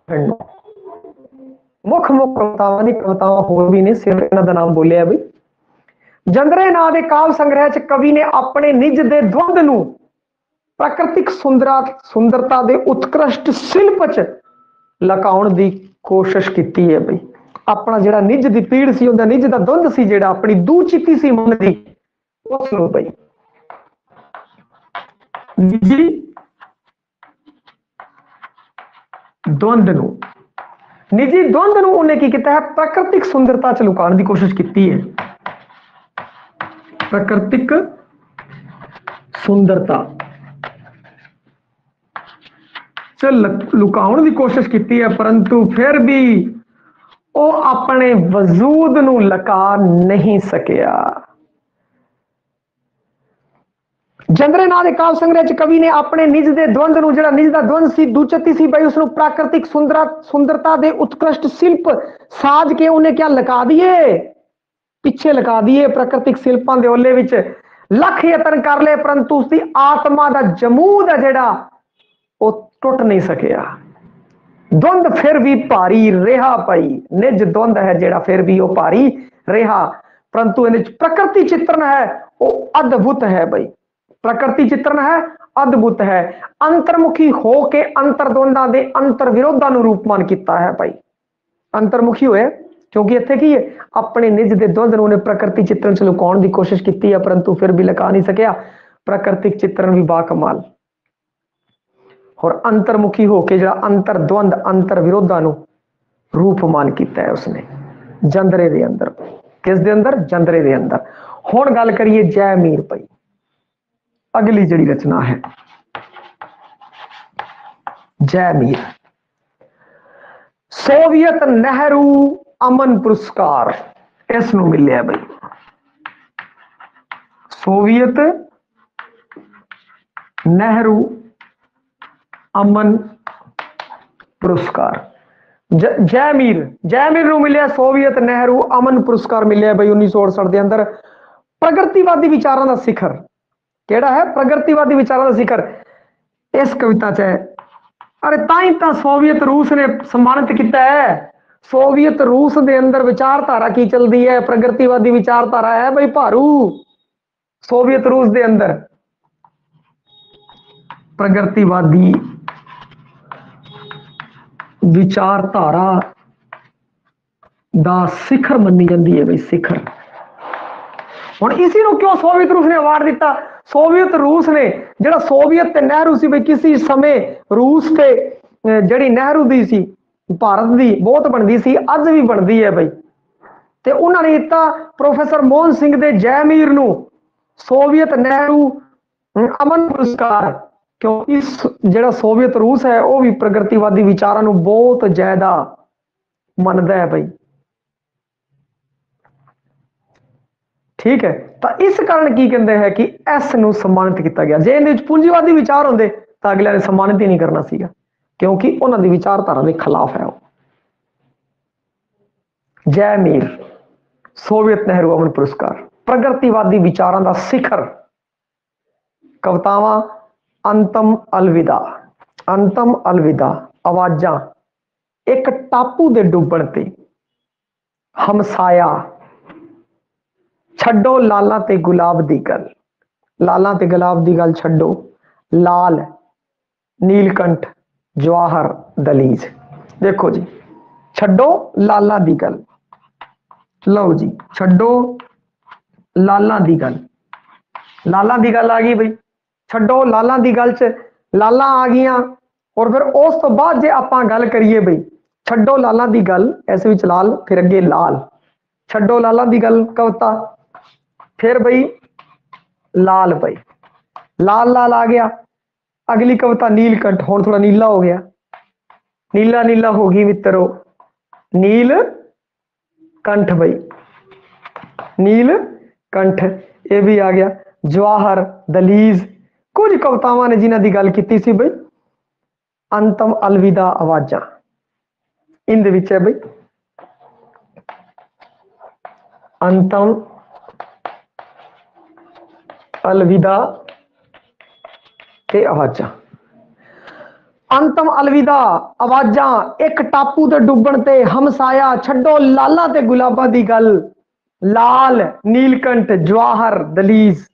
[SPEAKER 1] मुख मुख कवितावां दी कवितावां होर भी ने, सिर्फ इन्हां दा नाम बोलिया बई। जंदरे नां दे काव्य संग्रह च कवि ने अपने निज दे द्वंद नूं प्राकृतिक सुंदरता दे उत्कृष्ट शिल्प च लकाउण दी कोशिश की है बई। अपना जिहड़ा निज दी पीड़ सी, उहदा निज दा द्वंद सी, जिहड़ा अपनी दूचिती सी मन दी, उस नूं बई निजी द्वंद नूं, निजी द्वंद नूं उन्हें की कीता है, प्राकृतिक सुंदरता च लुकाउण दी कोशिश की है। प्राकृतिक सुंदरता च लुकाउण की कोशिश की है, परंतु फिर भी वो अपने वजूद नूं लका नहीं सकिया। जंदरे नां दे काव्य संग्रह च कवि ने अपने निज दे द्वंद नूं, जिहड़ा निज दा द्वंद सी, दुचती सी बई, उसनूं प्राकृतिक सुंदरता दे उत्कृष्ट शिल्प साज के उन्हें क्या लगा दिए, पिछे लगा दिए। प्राकृतिक शिल्पां दे ओले विच लख यतन कर ले, परंतु उसकी आत्मा का जमूद है जिहड़ा वो टुट नहीं सकिया। द्वंद फिर भी भारी रहा पाई, निज द्वंद है जिहड़ा फिर भी वो भारी रहा, परंतु इहदे प्रकृति चित्रण है वो अद्भुत है बई। प्रकृति चित्रण है अद्भुत है। अंतर्मुखी हो के अंतर द्वंदा दे अंतर विरोधा नूं रूपमान किया है भाई। अंतर्मुखी होए क्योंकि इत्थे की है, अपने निज दे द्वंद नूं प्रकृति चित्रण च लुकाउण दी कोशिश की है, परंतु फिर भी लका नहीं सकिया। प्राकृतिक चित्रण भी बाकमाल। और अंतर्मुखी होके जो अंतर द्वंद अंतर विरोधा नूं रूपमान किया है उसने जंदरे दे अंदर। किस दे अंदर? जंदरे दे अंदर। हुण गल करिए जय मीर भाई, अगली जड़ी रचना है जय मीर। सोवियत नेहरू अमन पुरस्कार इस नूं मिलिया बई। सोवियत नेहरू अमन पुरस्कार जयमीर नूं मिलिया सोवियत नेहरू अमन पुरस्कार मिलिया बई 1968 के अंदर। प्रगतिवादी विचारों का शिखर केड़ा है? प्रगतिवादी विचारों का शिखर इस कविता च है। अरे ताई तो सोवियत रूस ने सम्मानित किया है। सोवियत रूस के अंदर विचारधारा की चलती है? प्रगतिवादी विचारधारा है भाई भारू। सोवियत रूस के अंदर प्रगतिवादी विचारधारा दा शिखर मनी जाती है भाई, शिखर। हुण इसी नूं क्यों सोवियत रूस ने अवार्ड दिता? सोवियत रूस ने जिहड़ा सोवियत ते नेहरू सी भाई, किसी समय रूस ते जिहड़ी नेहरू दी सी भारत दी बहुत बनदी सी, अज भी बनदी है भाई। ते उन्होंने दिता प्रोफेसर मोहन सिंह दे जयमीर नूं सोवियत नेहरू अमन पुरस्कार, क्योंकि जिहड़ा सोवियत रूस है वह भी प्रगतिवादी विचारां नूं बहुत ज्यादा मनदा है भाई। ठीक है, तो इस कारण की कहते हैं कि इस नूं सम्मानित किया गया। जे इहदे विच पूंजीवादी विचार होंदे तो अगले ने सम्मानित ही नहीं करना सीगा, क्योंकि उन्हां दी विचारधारा के खिलाफ है। जयमीर सोवियत नेहरू अमन पुरस्कार, प्रगतिवादी विचारों का शिखर। कवितावां अंतम अलविदा, अंतम अलविदा, आवाजां, एक टापू दे डुबण ते, हमसाया, छड्डो लाला ते गुलाब दी गल, लाला ते गुलाब दी गल छड्डो, लाल, नीलकंठ, जवाहर, दलीज। देखो जी, छड्डो लाला दी गल, लो जी, छड्डो लाला दी गल, लाला दी गल आ गई भाई। छड्डो लाला दी गल च लाला आ गई, और फिर उस तो बाद जे आपां गल करिए भाई, छड्डो लाला दी गल, इस विच लाल, फिर अगे लाल, छड्डो लाला दी गल कविता, फिर भाई लाल, भाई लाल लाल आ गया। अगली कविता नीलकंठ, हुण थोड़ा नीला हो गया, नीला नीला हो गई मित्रो, नील कंठ भाई, नील कंठ ये भी आ गया। जवाहर, दलीज, कुछ कवितावां ने जिन्हां दी गल कीती सी भाई। अंतम अलविदा आवाजां इंदे विच है भाई, अंतम अलविदा ते आवाजां। अंतम अलविदा आवाजां, एक टापू ते डुबण ते, हमसाया, छड्डो लाला ते गुलाबा दी गल, लाल, नीलकंठ, जवाहर, दलीज।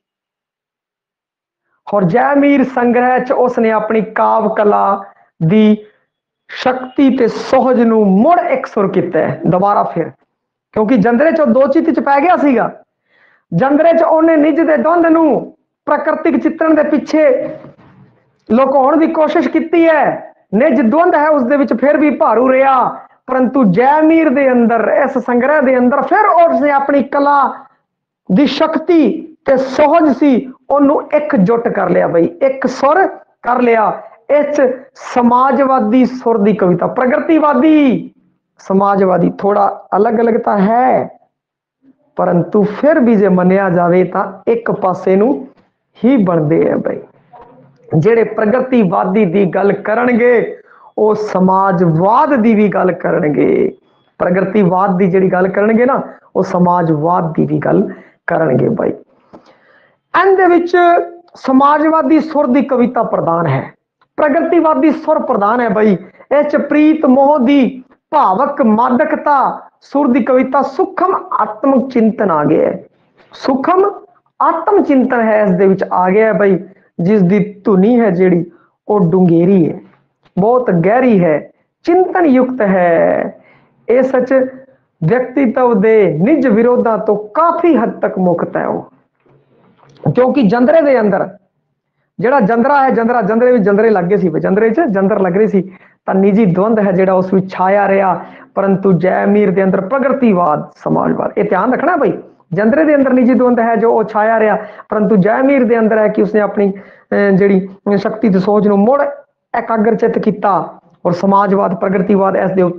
[SPEAKER 1] और जयमीर संग्रह च उसने अपनी काव कला दी शक्ति ते सोहज नूं मुड़ एक सुर किया है दोबारा फिर, क्योंकि जंदरे चो दो चित च पै गया सीगा। जंदरे च उन्हें निज दे द्वंद नूं प्राकृतिक चित्रण दे पिछे लुकाउण की कोशिश की है। निज द्वंद है उस दे विच फिर भी भारू रहा, परंतु जयमीर दे अंदर, इस संग्रह दे अंदर फिर उसने अपनी कला दी शक्ति ते सोहज सी ओनू एकजुट कर लिया भाई, एक सुर कर लिया। इस समाजवादी सुर दी कविता, प्रगतिवादी समाजवादी थोड़ा अलग अलगता है, परंतु फिर भी जे मनिया जाए तो एक पासे नू ही बनते हैं भाई। जेड़े प्रगतिवादी दी गल करनगे वो समाजवाद दी भी गल करनगे, प्रगतिवाद दी जेड़ी गल करनगे ना वो समाजवाद दी भी गल करनगे भाई। इहदे विच समाजवादी सुर दी कविता प्रधान है, प्रगतिवादी सुर प्रधान है भाई। इस प्रीत मोह दी भावक मादकता सुर दी कविता, सूक्ष्म आत्म चिंतन आ गया है, सूक्ष्म आत्म चिंतन है इस दे विच आ गया है भाई, जिस दी धुनी है जेड़ी वो डूंगेरी है, बहुत गहरी है, चिंतन युक्त है। इस सच व्यक्तित्व दे निज विरोधा तो काफी हद तक मुक्त है वो, क्योंकि जंदरे दे अंदर जेड़ा जंदरा है, जंदरे भी जंदरे लग गए सी, जंदरे च जंदर लग रही सी, तां निजी द्वंद है जेड़ा उस विच छाया रहा। परंतु जयमीर दे अंदर प्रगतिवाद समाजवाद, ये ध्यान रखना भाई, जंदरे दे अंदर निजी द्वंद है जो छाया रहा, परंतु जयमीर दे अंदर है कि उसने अपनी जेड़ी शक्ति ते सोच नूं मुड़ एकाग्रचित किया और समाजवाद प्रगतिवाद इस दे उत्ते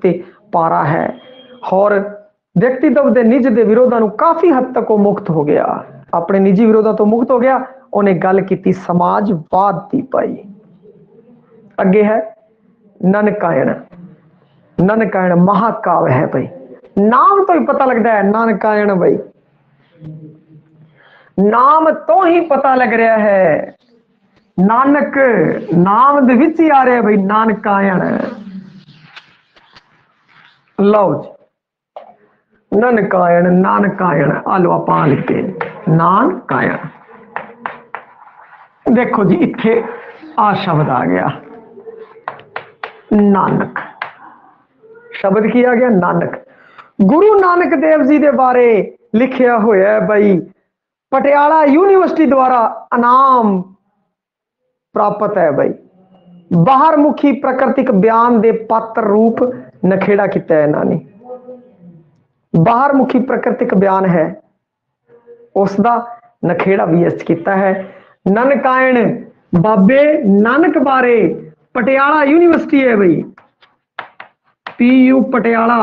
[SPEAKER 1] पारा है और व्यक्तित्व के निज के विरोधा काफी हद तक वो मुक्त हो गया, अपने निजी विरोधा तो मुक्त हो गया। उन्हें गल की समाजवाद की पाई। अगे है ननकायन। ननकायन महाकाव्य है भाई, नाम तो ही पता लगता है ननकायन भाई, नाम तो ही पता लग रहा है नानक नाम दे विच ही आ रहा है भाई नानकायन। लो जी ननकायन नानकायन आलो आप लिख के नानकायन। देखो जी इत्थे आ शब्द आ गया नानक, शब्द की आ गया नानक। गुरु नानक देव जी के बारे लिखिया होया है भाई, पटियाला यूनिवर्सिटी द्वारा इनाम प्राप्त है भाई। बाहर मुखी प्राकृतिक बयान दे पात्र रूप नखेड़ा किया है इन्होंने। बाहर मुखी प्राकृतिक बयान है उसका नखेड़ा भी इस किया है। ननकायन बाबे नानक बारे पटियाला यूनिवर्सिटी है भाई, PU पटियाला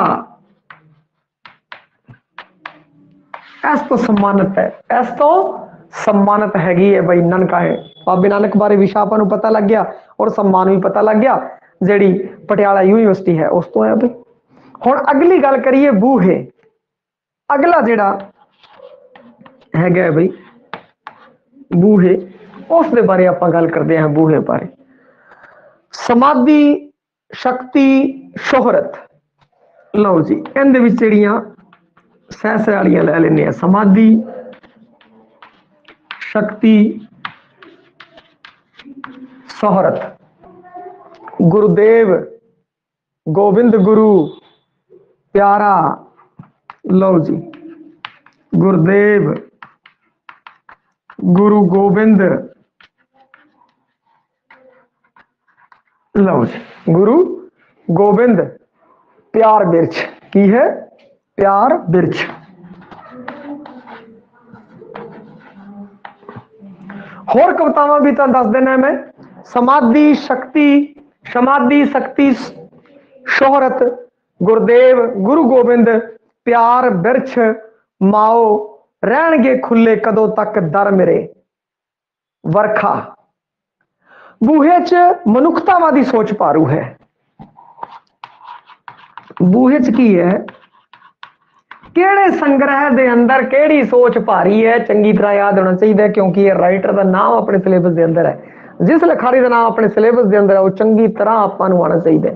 [SPEAKER 1] इस तो सम्मानित है, इस तो सम्मानित हैगी है भाई ननकायन। बाबे नानक बारे विशा आपको पता लग गया और सम्मान भी पता लग गया जेड़ी पटियाला यूनिवर्सिटी है उस तो है भाई। हुण अगली गल करिए बूहे। अगला जेड़ा है भाई बूहे, उस दे बारे आप गल करते हैं। बूहे बारे समाधि शक्ति शोहरत। लो जी इहदे विच जेड़ियां सह वालियां लै लेने हैं, समाधि शक्ति शोहरत। गुरुदेव गोविंद गुरु प्यारा। लो जी गुरुदेव गुरु गोविंद। लो जी गुरु गोविंद प्यार बिरछ की है, प्यार बिरछ। होर कवितावां भी तो दस देना मैं। समाधि शक्ति शोहरत गुरुदेव गुरु गोविंद प्यार बिरछ माओ रहणगे खुले कदों तक दर मेरे वरखा। बूहे च मनुखतावादी सोच पारू है। बूहे च की है, केड़े संग्रह दे अंदर केड़ी सोच भारी है, चंगी तरह याद होना चाहिए क्योंकि ये राइटर का नाम अपने सिलेबस के अंदर है। जिस लिखारी का नाम अपने सिलेबस के अंदर है वो चंगी तरह आपको आना चाहिए।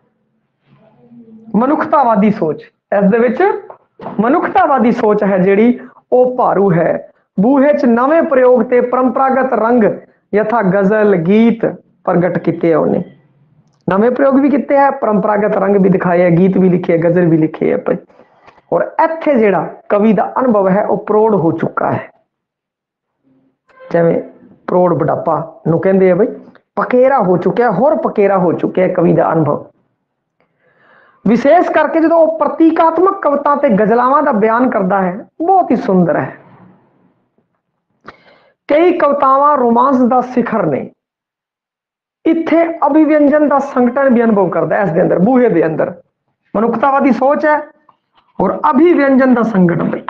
[SPEAKER 1] मनुखतावादी सोच, इस दे विच मनुखतावादी सोच है जेड़ी वो भारू है। बूहे च नवे प्रयोग ते परंपरागत रंग यथा गजल गीत प्रगट किए उन्हें। नवे प्रयोग भी किए हैं, परंपरागत रंग भी दिखाए है, गीत भी लिखे, गजल भी लिखे है। और इत्थे जेड़ा कवि का अनुभव है वह प्रौढ़ हो चुका है। जिवें प्रौढ़ बुढ़ापा नूं कहंदे हैं भाई, पकेरा हो चुका है, होर पकेरा हो चुका है कवि का अनुभव। विशेष करके जो प्रतीकात्मक कविता ते गजलावां का बयान करता है बहुत ही सुंदर है। कई कवितावां रोमांस का शिखर ने, इत्थे अभिव्यंजन का संकटन भी अनुभव करता है। इसके अंदर बूहे के अंदर मनुखतावादी सोच है और अभिव्यंजन का संकट भाई,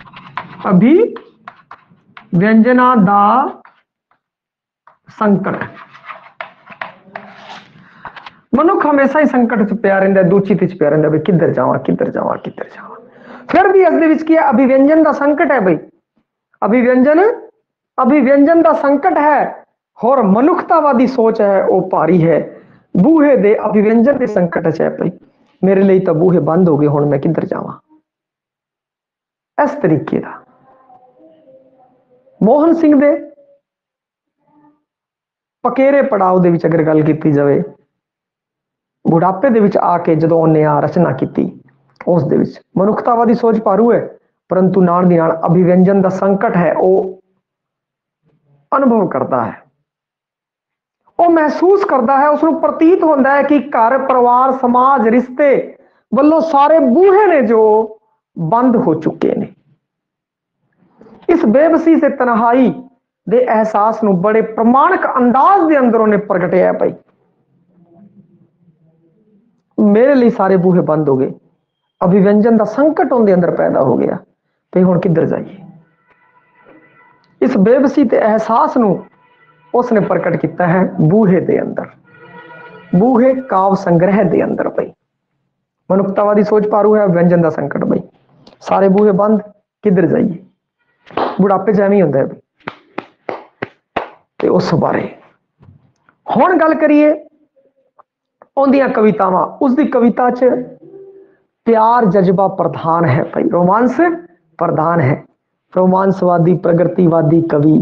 [SPEAKER 1] अभिव्यंजना का संकट। मनुख हमेशा ही संकट च पिया रहिंदा, दुची च पिया रहिंदा, किधर जावां किधर जावां किधर जावां। फिर भी इस दे विच की है, अभिव्यंजन का संकट है भाई। अभिव्यंजन का संकट है और मनुखतावादी सोच है वो भारी है। बूहे दे अभिव्यंजन के संकट च है भाई, मेरे लिए तो बूहे बंद हो गए, हुण मैं किधर जावां। इस तरीके का मोहन सिंह दे पकेरे पड़ाव दे विच अगर गल की जाए, बुढ़ापे दे विच आके जदों उन्हें आ रचना की उस दे विच मनुखतावादी सोच भारू है, परंतु नाल दी नाल अभिव्यंजन का संकट है वो अनुभव करता है, वो महसूस करता है, उसनूं प्रतीत होता है कि घर परिवार समाज रिश्ते वालों सारे बूहे ने जो बंद हो चुके ने। इस बेबसी से तन्हाई दे एहसास नूं बड़े प्रमाणिक अंदाज के अंदर उन्हें प्रगटिया है भाई। मेरे लिए सारे बूहे बंद हो गए, अभिव्यंजन का संकट उनके अंदर पैदा हो गया, तो हुण किधर जाइए। इस बेबसी ते एहसास नूं उसने प्रकट किया है बूहे दे अंदर, बूहे काव्य संग्रह दे अंदर। भाई मनुखतावादी सोच पारू है व्यंजन का संकट, भाई सारे बूहे बंद, किधर जाइए। बुढ़ापे च एवं होंगे है। ते उस बारे हुण गल करिए उनदियां कवितावां, उसकी कविता च प्यार जज्बा प्रधान है, भाई रोमांस प्रधान है, रोमांसवादी प्रगतिवादी कवि।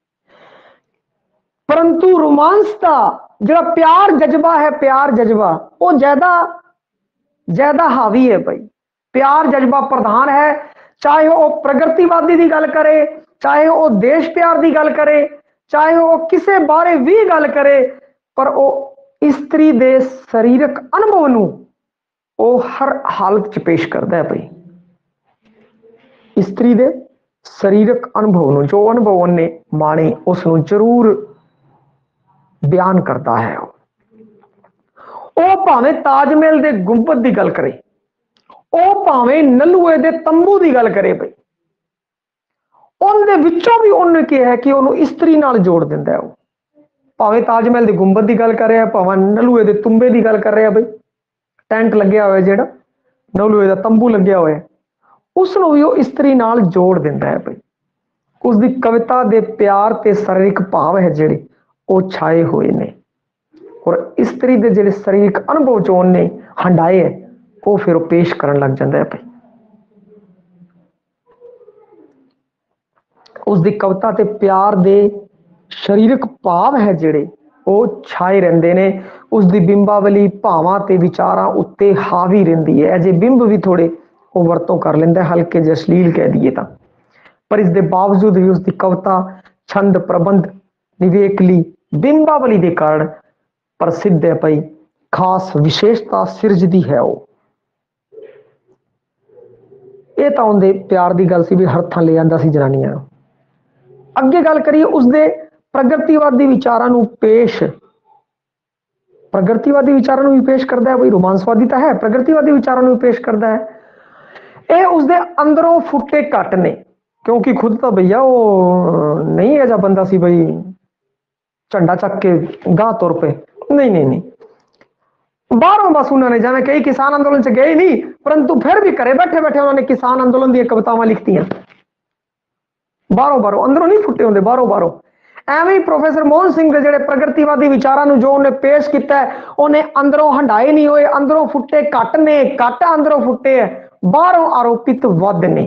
[SPEAKER 1] परंतु रोमांस का जो प्यार जज्बा है, प्यार जज्बा वो ज्यादा ज्यादा हावी है। भाई प्यार जज्बा प्रधान है, चाहे वो प्रगतिवादी की गल करे, चाहे वो देश प्यार की गल करे, चाहे वो किसी बारे भी गल करे, पर वो स्त्री दे शरीरक अनुभव नूं वो हर हालत च पेश करता है। भाई स्त्री दे शरीरक अनुभव नूं, जो अनुभव उन्हें माणे उसनूं जरूर बयान करता है। ਉਹ ਭਾਵੇਂ ਤਾਜ ਮਹਿਲ ਦੇ ਗੁੰਬਦ ਦੀ ਗੱਲ ਕਰੇ, ਉਹ ਭਾਵੇਂ ਨਲੂਏ ਦੇ ਤੰਬੂ ਦੀ ਗੱਲ ਕਰੇ, ਬਈ ਉਹਦੇ ਵਿੱਚੋਂ ਵੀ ਉਹਨੇ ਕਿਹਾ ਕਿ ਉਹਨੂੰ ਇਸਤਰੀ ਨਾਲ ਜੋੜ ਦਿੰਦਾ ਹੈ। ਉਹ ਭਾਵੇਂ ਤਾਜ ਮਹਿਲ ਦੇ ਗੁੰਬਦ ਦੀ ਗੱਲ ਕਰ ਰਿਹਾ, ਭਾਵੇਂ ਨਲੂਏ ਦੇ ਤੁੰਬੇ ਦੀ ਗੱਲ ਕਰ ਰਿਹਾ, ਬਈ ਟੈਂਟ ਲੱਗਿਆ ਹੋਇਆ ਜਿਹੜਾ ਨਲੂਏ ਦਾ ਤੰਬੂ ਲੱਗਿਆ ਹੋਇਆ, ਉਸ ਨੂੰ ਵੀ ਉਹ ਇਸਤਰੀ ਨਾਲ ਜੋੜ ਦਿੰਦਾ ਹੈ। ਬਈ ਉਸਦੀ ਕਵਿਤਾ ਦੇ ਪਿਆਰ ਤੇ ਸਰੀਰਕ ਭਾਵ ਹੈ ਜਿਹੜੇ ਉਹ ਛਾਏ ਹੋਏ ਨੇ, और स्त्री के जो शरीरक अनुभव जो उन्हें हंडाए है वो फिर पेश करन लग जाता है। भाई उसकी कविता ते प्यार दे शरीरक भाव है जिहड़े वो छाए रहंदे ने, उसकी बिंबावली भावां ते विचारां उत्ते हावी रहिंदी है। अजे बिंब भी थोड़े वो वरतों कर लैंदा है, हल्के जिहे अश्लील कह दईए तां, पर इसके बावजूद भी उसकी कविता छंद प्रबंध निवेकली बिंबावली के कारण प्रसिद्ध है। भाई खास विशेषता सिरजदी है वो, ये तो उनके प्यार की गल सी भी हरथां ले आंदा सी जनानियां। अगे गल करिए उसके प्रगतिवादी विचारां नूं पेश, प्रगतिवादी विचारां नूं भी पेश करता है। भाई रोमांसवादी तो है, प्रगतिवादी विचारां नूं भी पेश करता है। ये उसके अंदरों फुटे घट ने, क्योंकि खुद तो भैया वो नहीं है जा बंदा सी भाई झंडा चक के गांह तुर पे, नहीं नहीं नहीं, बाहरों बस उन्होंने जावे कई किसान आंदोलन से गए नहीं, परंतु फिर भी करे बैठे बैठे उन्होंने किसान आंदोलन दी कवितावां लिखती, बाहरों बाहरों, अंदरों नहीं फुटे होंगे, बाहरों बाहरों। एवं ही प्रोफेसर मोहन सिंह के जिहड़े प्रगतिवादी विचारां नूं जो उन्हें पेश किया है, उन्हें अंदरों हंडाए नहीं हुए, अंदरों फुटे घट ने, घट अंदरों फुटे है, बाहरों आरोपित वध ने।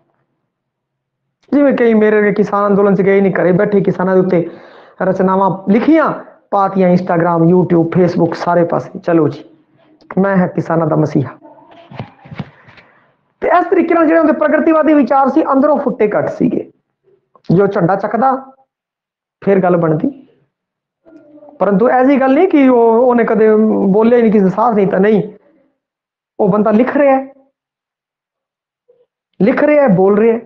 [SPEAKER 1] जिवें कई मेरे किसान आंदोलन से गए नहीं, करे बैठे किसानों के उत्ते रचनावां लिखियां पातियां, इंस्टाग्राम यूट्यूब फेसबुक सारे पासे, चलो जी मैं है किसानों का मसीहा। तो इस तरीके नाल जिहड़े उनके प्रगतिवादी विचार सी अंदरों फुटे घट सीगे, जो झंडा चकदा फिर गल बनती, परंतु ऐसी गल नहीं कि उन्हें कदे बोले नहीं, किसी साथ नहीं था, नहीं, वो बंदा लिख रहा है, लिख रहा है, बोल रहा है,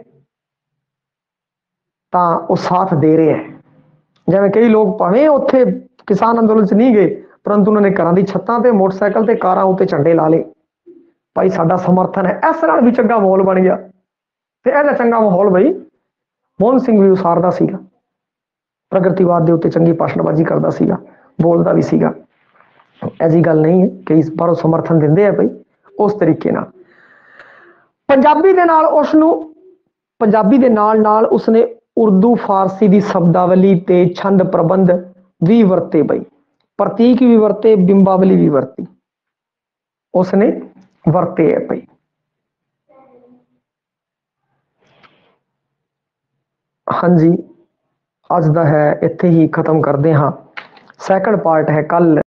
[SPEAKER 1] तो वो साथ दे रहे हैं। जिवें कई लोग भावें उत्थे किसान आंदोलन च नहीं गए, परंतु उन्होंने घरां दी छत्तां ते मोटरसाइकिल ते कारां उत्ते झंडे ला ले, भाई साडा समर्थन है। इस नाल भी चंगा माहौल बन गया, ते इहदा चंगा माहौल भाई मोहन सिंह भी उसारदा सीगा, प्रगतिवाद के उत्ते चंगी भाषणबाजी करदा सीगा, बोलदा भी सीगा। ऐसी गल नहीं है, कई बारों समर्थन दिंदे हैं भाई उस तरीके नाल। पंजाबी दे नाल उसनूं, पंजाबी दे नाल नाल उसने उर्दू फारसी की शब्दावली ते छंद प्रबंध भी वरते, बई प्रतीक भी वरते, बिंबावली भी वरती, उसने वरते है। भाई हाँ जी, अज दा है इत्थे ही खत्म करते हाँ, सैकंड पार्ट है कल।